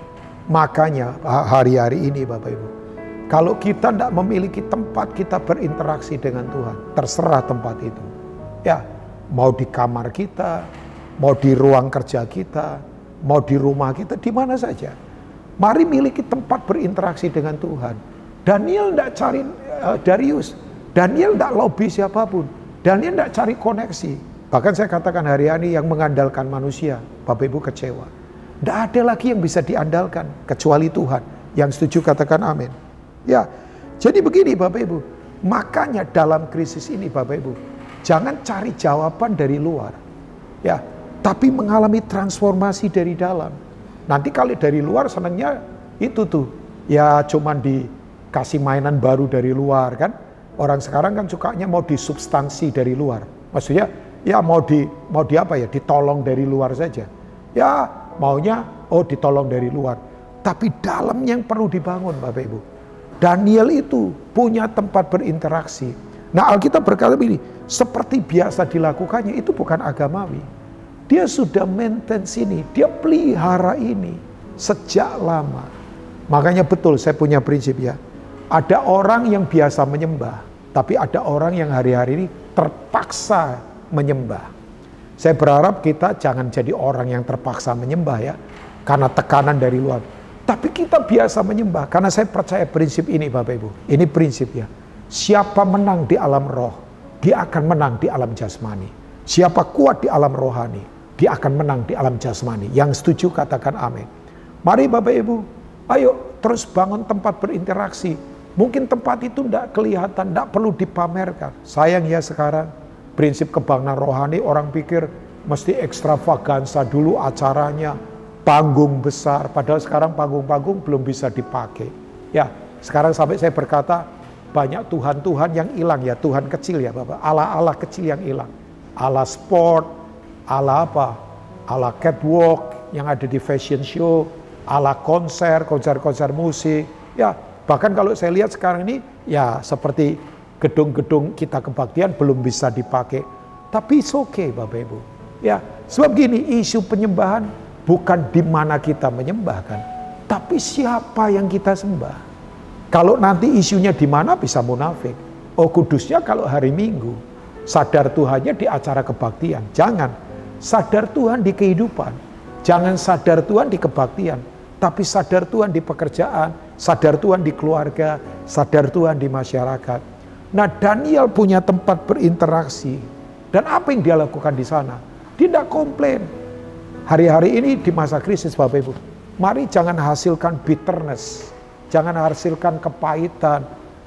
Makanya hari-hari ini Bapak Ibu, kalau kita tidak memiliki tempat kita berinteraksi dengan Tuhan, terserah tempat itu. Ya, mau di kamar kita, mau di ruang kerja kita, mau di rumah kita, di mana saja. Mari miliki tempat berinteraksi dengan Tuhan. Daniel tidak cari uh, Darius, Daniel tidak lobby siapapun, Daniel tidak cari koneksi. Bahkan saya katakan hari-hari yang mengandalkan manusia, Bapak Ibu kecewa. Tidak ada lagi yang bisa diandalkan kecuali Tuhan. Yang setuju katakan amin. Ya, jadi begini Bapak Ibu, makanya dalam krisis ini Bapak Ibu, jangan cari jawaban dari luar, ya, tapi mengalami transformasi dari dalam. Nanti kalau dari luar senangnya itu tuh, ya cuman dikasih mainan baru dari luar kan. Orang sekarang kan sukanya mau disubstansi dari luar. Maksudnya ya mau di mau di apa ya, ditolong dari luar saja. Ya maunya oh ditolong dari luar. Tapi dalam yang perlu dibangun Bapak Ibu. Daniel itu punya tempat berinteraksi. Nah Alkitab berkata begini, seperti biasa dilakukannya itu bukan agamawi. Dia sudah maintain sini, dia pelihara ini sejak lama. Makanya betul saya punya prinsip ya. Ada orang yang biasa menyembah, tapi ada orang yang hari-hari ini terpaksa menyembah. Saya berharap kita jangan jadi orang yang terpaksa menyembah ya, karena tekanan dari luar. Tapi kita biasa menyembah, karena saya percaya prinsip ini Bapak Ibu. Ini prinsip ya. Siapa menang di alam roh, dia akan menang di alam jasmani. Siapa kuat di alam rohani, dia akan menang di alam jasmani. Yang setuju katakan amin. Mari Bapak Ibu, ayo terus bangun tempat berinteraksi. Mungkin tempat itu tidak kelihatan, tidak perlu dipamerkan. Sayang ya sekarang, prinsip kebanggaan rohani orang pikir mesti ekstravagansa dulu acaranya, panggung besar. Padahal sekarang panggung-panggung belum bisa dipakai. Ya, sekarang sampai saya berkata, banyak Tuhan-Tuhan yang hilang ya, Tuhan kecil ya Bapak. Allah-Allah kecil yang hilang. Allah sport, Allah apa? Allah catwalk yang ada di fashion show, Allah konser, konser-konser musik. Ya, bahkan kalau saya lihat sekarang ini, ya seperti gedung-gedung kita kebaktian belum bisa dipakai. Tapi it's okay Bapak Ibu. Ya, sebab gini, isu penyembahan bukan di mana kita menyembah kan, tapi siapa yang kita sembah. Kalau nanti isunya di mana bisa munafik. Oh kudusnya kalau hari Minggu, sadar Tuhannya di acara kebaktian. Jangan, sadar Tuhan di kehidupan. Jangan sadar Tuhan di kebaktian, tapi sadar Tuhan di pekerjaan, sadar Tuhan di keluarga, sadar Tuhan di masyarakat. Nah Daniel punya tempat berinteraksi. Dan apa yang dia lakukan di sana? Dia tidak komplain. Hari-hari ini di masa krisis Bapak Ibu, mari jangan hasilkan bitterness. Jangan hasilkan kepahitan.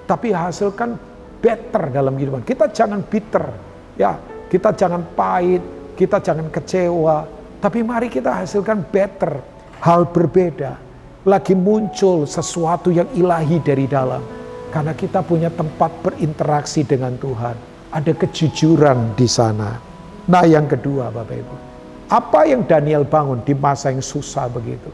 tapi hasilkan better dalam kehidupan. Kita jangan bitter, ya, kita jangan pahit, kita jangan kecewa, tapi mari kita hasilkan better, hal berbeda. Lagi muncul sesuatu yang ilahi dari dalam, karena kita punya tempat berinteraksi dengan Tuhan. Ada kejujuran di sana. Nah, yang kedua, Bapak Ibu, apa yang Daniel bangun di masa yang susah begitu?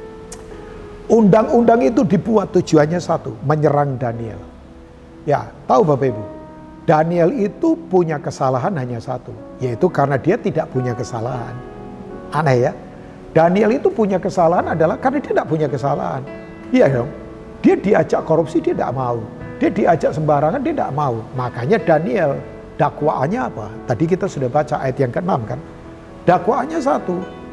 Undang-undang itu dibuat tujuannya satu, menyerang Daniel. Ya, tahu Bapak Ibu, Daniel itu punya kesalahan hanya satu, yaitu karena dia tidak punya kesalahan. Aneh ya, Daniel itu punya kesalahan adalah karena dia tidak punya kesalahan. Iya dong, dia diajak korupsi dia tidak mau, dia diajak sembarangan dia tidak mau. Makanya Daniel dakwaannya apa? Tadi kita sudah baca ayat yang keenam kan. Dakwaannya satu,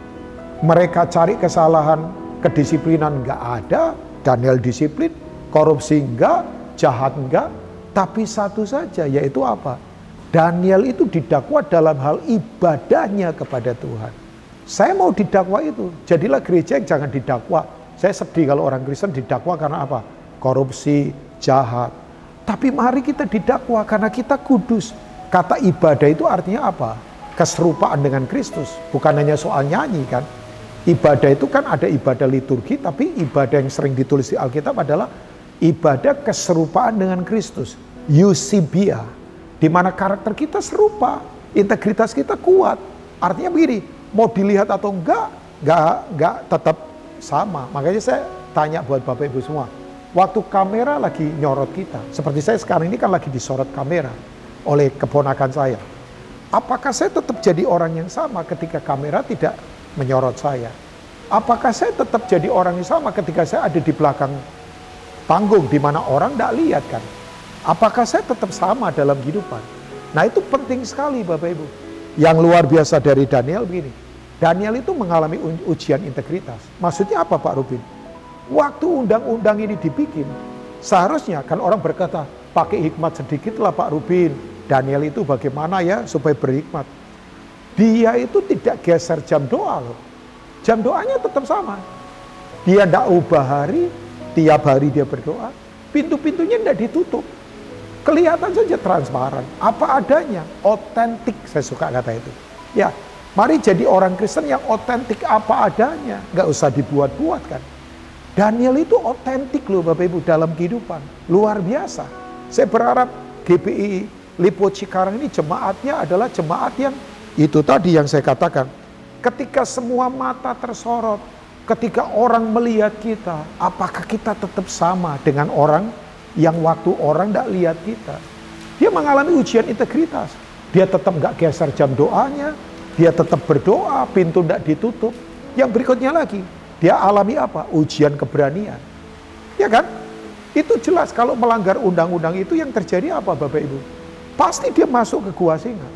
mereka cari kesalahan, kedisiplinan nggak ada, Daniel disiplin, korupsi enggak, jahat enggak, tapi satu saja, yaitu apa? Daniel itu didakwa dalam hal ibadahnya kepada Tuhan. Saya mau didakwa itu, jadilah gereja yang jangan didakwa. Saya sedih kalau orang Kristen didakwa karena apa? Korupsi, jahat. Tapi mari kita didakwa karena kita kudus. Kata ibadah itu artinya apa? Keserupaan dengan Kristus, bukan hanya soal nyanyi kan. Ibadah itu kan ada ibadah liturgi, tapi ibadah yang sering ditulis di Alkitab adalah ibadah keserupaan dengan Kristus. Eusebia, di mana karakter kita serupa, integritas kita kuat. Artinya begini, mau dilihat atau enggak, enggak, enggak tetap sama. Makanya saya tanya buat Bapak Ibu semua, waktu kamera lagi nyorot kita, seperti saya sekarang ini kan lagi disorot kamera oleh keponakan saya. Apakah saya tetap jadi orang yang sama ketika kamera tidak menyorot saya? Apakah saya tetap jadi orang yang sama ketika saya ada di belakang panggung di mana orang tidak lihat kan? Apakah saya tetap sama dalam kehidupan? Nah, itu penting sekali Bapak Ibu. Yang luar biasa dari Daniel begini. Daniel itu mengalami ujian integritas. Maksudnya apa Pak Rubin? Waktu undang-undang ini dibikin, seharusnya kan orang berkata, pakai hikmat sedikit lah Pak Rubin. Daniel itu bagaimana ya supaya berhikmat. Dia itu tidak geser jam doa loh. Jam doanya tetap sama. Dia tidak ubah hari, tiap hari dia berdoa. Pintu-pintunya tidak ditutup. Kelihatan saja transparan. Apa adanya, otentik, saya suka kata itu. Ya, mari jadi orang Kristen yang otentik apa adanya. Nggak usah dibuat-buat kan. Daniel itu otentik loh Bapak Ibu dalam kehidupan. Luar biasa. Saya berharap G B I Lipo Cikarang ini jemaatnya adalah jemaat yang itu tadi yang saya katakan. Ketika semua mata tersorot, ketika orang melihat kita, apakah kita tetap sama dengan orang yang waktu orang tidak lihat kita? Dia mengalami ujian integritas. Dia tetap nggak geser jam doanya, dia tetap berdoa, pintu tidak ditutup. Yang berikutnya lagi, dia alami apa? Ujian keberanian. Ya kan? Itu jelas kalau melanggar undang-undang itu yang terjadi apa Bapak Ibu? Pasti dia masuk ke gua singa.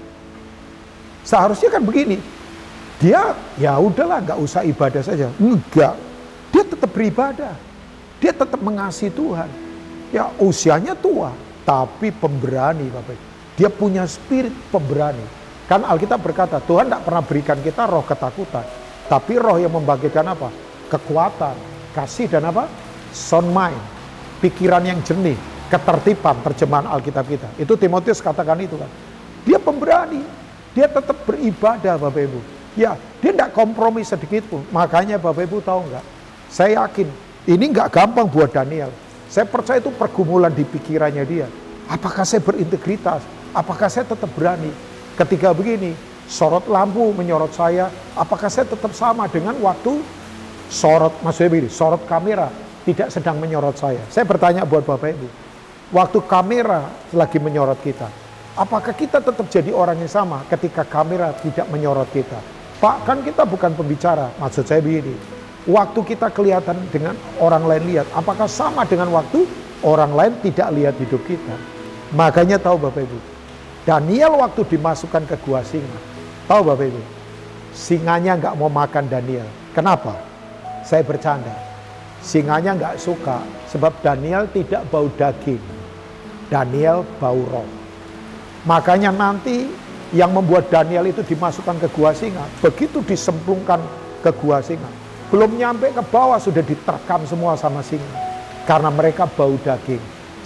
Seharusnya kan begini, dia ya udahlah nggak usah ibadah saja. Enggak, dia tetap beribadah, dia tetap mengasihi Tuhan. Ya usianya tua, tapi pemberani Bapak. Dia punya spirit pemberani. Kan Alkitab berkata Tuhan tidak pernah berikan kita roh ketakutan, tapi roh yang membagikan apa? Kekuatan, kasih dan apa? Sound mind, pikiran yang jernih. Ketertiban terjemahan Alkitab kita. Itu Timotius katakan itu kan. Dia pemberani. Dia tetap beribadah Bapak Ibu. Ya, dia tidak kompromi sedikit pun. Makanya Bapak Ibu tahu nggak? Saya yakin ini nggak gampang buat Daniel. Saya percaya itu pergumulan di pikirannya dia. Apakah saya berintegritas? Apakah saya tetap berani? Ketika begini, sorot lampu menyorot saya. Apakah saya tetap sama dengan waktu sorot, maksudnya begini, sorot kamera tidak sedang menyorot saya. Saya bertanya buat Bapak Ibu. Waktu kamera lagi menyorot kita, apakah kita tetap jadi orang yang sama ketika kamera tidak menyorot kita? Pak, kan kita bukan pembicara, maksud saya begini. Waktu kita kelihatan dengan orang lain lihat, apakah sama dengan waktu orang lain tidak lihat hidup kita? Makanya tahu Bapak Ibu, Daniel waktu dimasukkan ke gua singa, tahu Bapak Ibu, singanya nggak mau makan Daniel. Kenapa? Saya bercanda. Singanya nggak suka, sebab Daniel tidak bau daging. Daniel bau roh. Makanya nanti yang membuat Daniel itu dimasukkan ke gua singa, begitu disemplungkan ke gua singa, belum nyampe ke bawah sudah diterkam semua sama singa. Karena mereka bau daging.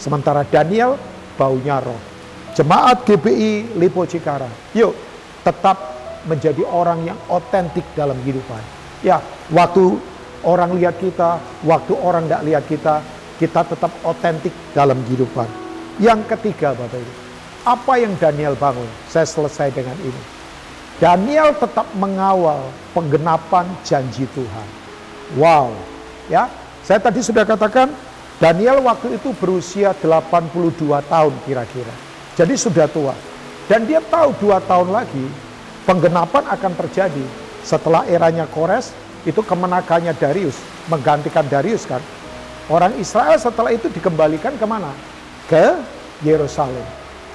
Sementara Daniel baunya roh. Jemaat G B I Lipo Cikarang, yuk tetap menjadi orang yang otentik dalam kehidupan. Ya, waktu orang lihat kita, waktu orang tidak lihat kita, kita tetap otentik dalam kehidupan. Yang ketiga, Bapak Ibu, apa yang Daniel bangun? Saya selesai dengan ini. Daniel tetap mengawal penggenapan janji Tuhan. Wow, ya, saya tadi sudah katakan Daniel waktu itu berusia delapan puluh dua tahun kira-kira. Jadi sudah tua. Dan dia tahu dua tahun lagi penggenapan akan terjadi setelah eranya Kores, itu kemenakannya Darius, menggantikan Darius kan. Orang Israel setelah itu dikembalikan kemana? Ke Yerusalem.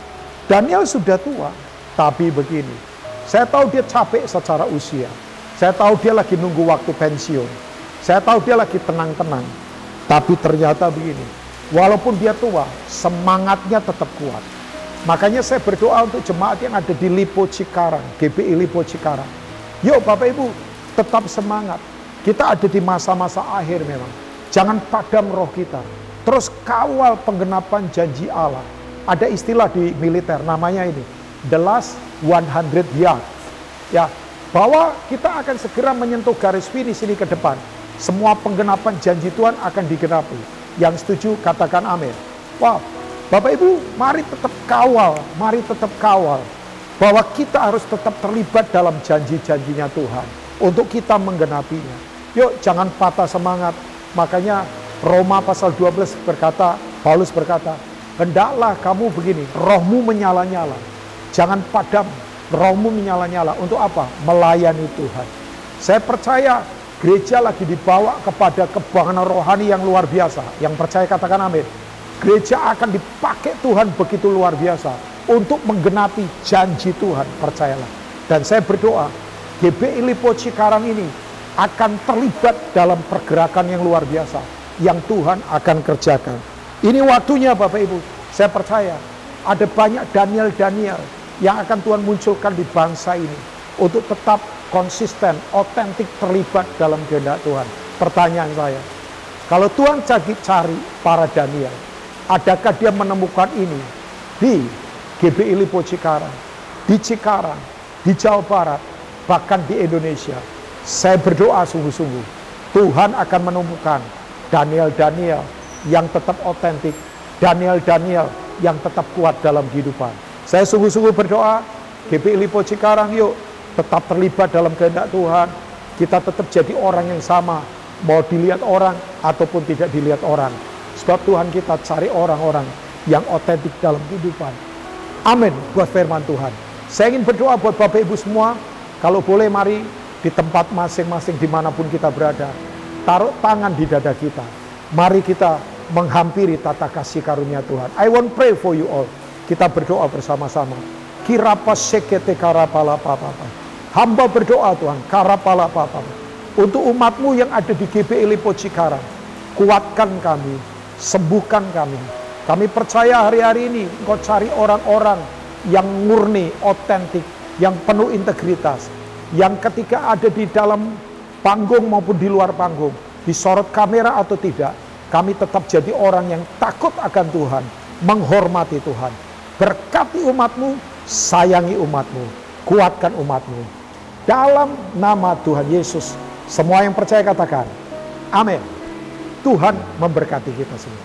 Daniel sudah tua, tapi begini, saya tahu dia capek secara usia. Saya tahu dia lagi nunggu waktu pensiun. Saya tahu dia lagi tenang-tenang. Tapi ternyata begini, walaupun dia tua, semangatnya tetap kuat. Makanya saya berdoa untuk jemaat yang ada di Lipo Cikarang, G B I Lipo Cikarang. Yuk Bapak Ibu, tetap semangat. Kita ada di masa-masa akhir memang. Jangan padam roh kita. Terus kawal penggenapan janji Allah. Ada istilah di militer namanya ini, the last one hundred yard. Ya, bahwa kita akan segera menyentuh garis finish ini ke depan. Semua penggenapan janji Tuhan akan digenapi. Yang setuju katakan amin. Wow, Bapak Ibu, mari tetap kawal, mari tetap kawal. Bahwa kita harus tetap terlibat dalam janji-janjinya Tuhan. Untuk kita menggenapinya. Yuk, jangan patah semangat. Makanya Roma pasal dua belas berkata, Paulus berkata, hendaklah kamu begini, rohmu menyala-nyala. Jangan padam, rohmu menyala-nyala. Untuk apa? Melayani Tuhan. Saya percaya gereja lagi dibawa kepada kebanggaan rohani yang luar biasa. Yang percaya katakan amin. Gereja akan dipakai Tuhan begitu luar biasa untuk menggenapi janji Tuhan, percayalah. Dan saya berdoa, G B I Lipo Cikarang ini akan terlibat dalam pergerakan yang luar biasa yang Tuhan akan kerjakan. Ini waktunya Bapak Ibu, saya percaya ada banyak Daniel-Daniel yang akan Tuhan munculkan di bangsa ini untuk tetap konsisten, otentik terlibat dalam kehendak Tuhan. Pertanyaan saya, kalau Tuhan cari para Daniel, adakah dia menemukan ini di G B I Lipo Cikarang, di Cikarang, di Jawa Barat, bahkan di Indonesia? Saya berdoa sungguh-sungguh, Tuhan akan menemukan Daniel-Daniel yang tetap otentik, Daniel-Daniel yang tetap kuat dalam kehidupan. Saya sungguh-sungguh berdoa, G B I Lipo Cikarang yuk, tetap terlibat dalam kehendak Tuhan. Kita tetap jadi orang yang sama, mau dilihat orang ataupun tidak dilihat orang. Sebab Tuhan kita cari orang-orang yang otentik dalam kehidupan. Amin buat firman Tuhan. Saya ingin berdoa buat Bapak Ibu semua, kalau boleh mari di tempat masing-masing dimanapun kita berada, taruh tangan di dada kita. Mari kita menghampiri tata kasih karunia Tuhan. I want pray for you all. Kita berdoa bersama-sama. Kirapa sekete karapala papa. Hamba berdoa Tuhan, karapala papa. Untuk umatmu yang ada di G B I Lipo Cikarang, kuatkan kami, sembuhkan kami. Kami percaya hari-hari ini Engkau cari orang-orang yang murni, otentik, yang penuh integritas, yang ketika ada di dalam panggung maupun di luar panggung, disorot kamera atau tidak, kami tetap jadi orang yang takut akan Tuhan, menghormati Tuhan. Berkati umatmu, sayangi umatmu, kuatkan umatmu. Dalam nama Tuhan Yesus, semua yang percaya katakan, amin. Tuhan memberkati kita semua.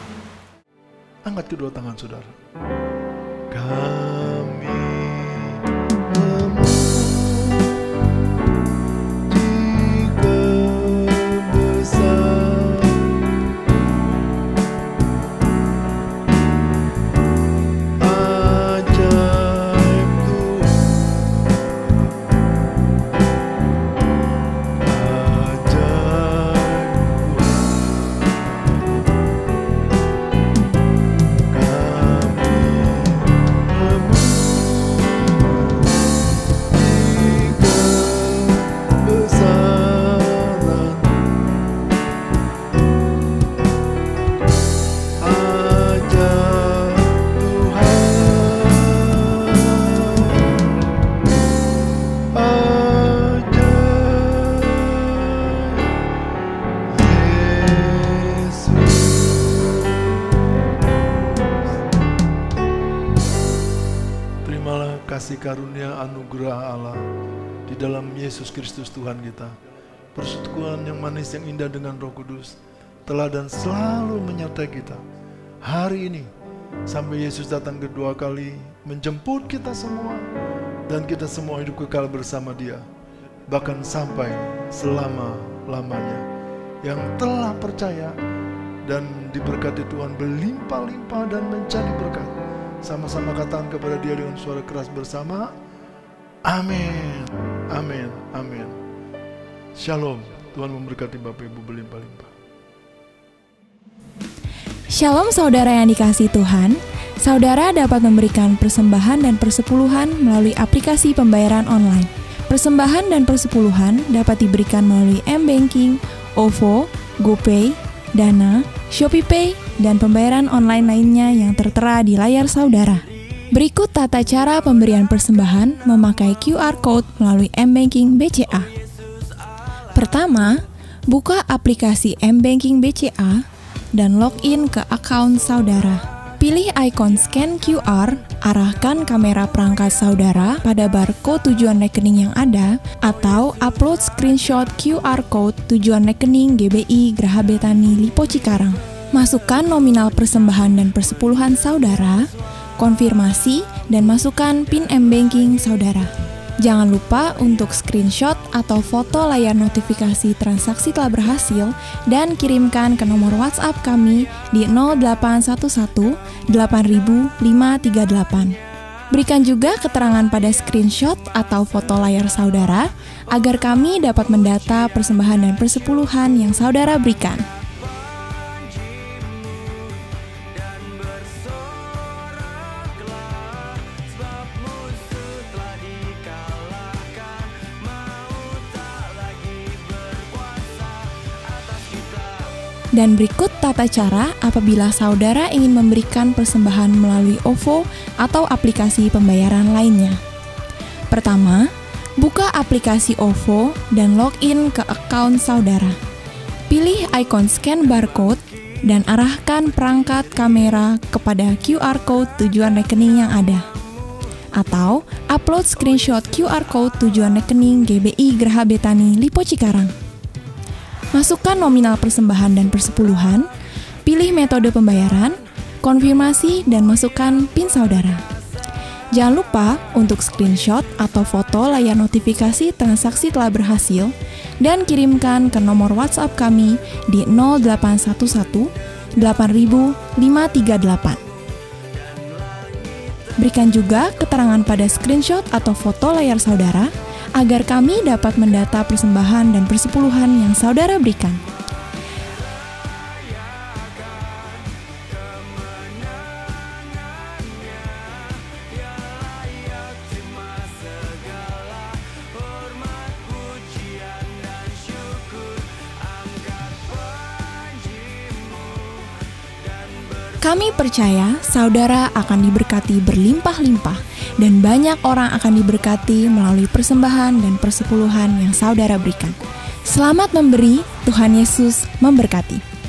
Angkat kedua tangan saudara. Kami Terimalah kasih karunia anugerah Allah di dalam Yesus Kristus Tuhan kita. Persekutuan yang manis yang indah dengan Roh Kudus telah dan selalu menyertai kita hari ini sampai Yesus datang kedua kali menjemput kita semua, dan kita semua hidup kekal bersama Dia bahkan sampai selama-lamanya. Yang telah percaya dan diberkati Tuhan berlimpah-limpah dan menjadi berkat, sama-sama katakan kepada Dia dengan suara keras bersama, amin, amin, amin. Shalom. Tuhan memberkati Bapak Ibu berlimpah-limpah. Shalom saudara yang dikasihi Tuhan. Saudara dapat memberikan persembahan dan persepuluhan melalui aplikasi pembayaran online. Persembahan dan persepuluhan dapat diberikan melalui M-Banking, O V O, GoPay, Dana, ShopeePay, dan pembayaran online lainnya yang tertera di layar saudara. Berikut tata cara pemberian persembahan memakai Q R Code melalui M-Banking B C A. Pertama, buka aplikasi M-Banking B C A dan login ke akun saudara. Pilih ikon scan Q R, arahkan kamera perangkat saudara pada barcode tujuan rekening yang ada, atau upload screenshot Q R code tujuan rekening G B I Graha Betani Lipo Cikarang. Masukkan nominal persembahan dan persepuluhan saudara, konfirmasi, dan masukkan PIN M-Banking saudara. Jangan lupa untuk screenshot atau foto layar notifikasi transaksi telah berhasil dan kirimkan ke nomor WhatsApp kami di nol delapan satu satu delapan nol nol lima tiga delapan. Berikan juga keterangan pada screenshot atau foto layar saudara agar kami dapat mendata persembahan dan persepuluhan yang saudara berikan. Dan berikut tata cara apabila saudara ingin memberikan persembahan melalui O V O atau aplikasi pembayaran lainnya. Pertama, buka aplikasi O V O dan login ke akun saudara. Pilih ikon scan barcode dan arahkan perangkat kamera kepada Q R code tujuan rekening yang ada. Atau upload screenshot Q R code tujuan rekening G B I Graha Betani Lipo Cikarang. Masukkan nominal persembahan dan persepuluhan, pilih metode pembayaran, konfirmasi, dan masukkan PIN saudara. Jangan lupa untuk screenshot atau foto layar notifikasi transaksi telah berhasil dan kirimkan ke nomor WhatsApp kami di nol delapan satu satu delapan nol nol lima tiga delapan. Berikan juga keterangan pada screenshot atau foto layar saudara agar kami dapat mendata persembahan dan persepuluhan yang saudara berikan. Kami percaya saudara akan diberkati berlimpah-limpah dan banyak orang akan diberkati melalui persembahan dan persepuluhan yang saudara berikan. Selamat memberi, Tuhan Yesus memberkati.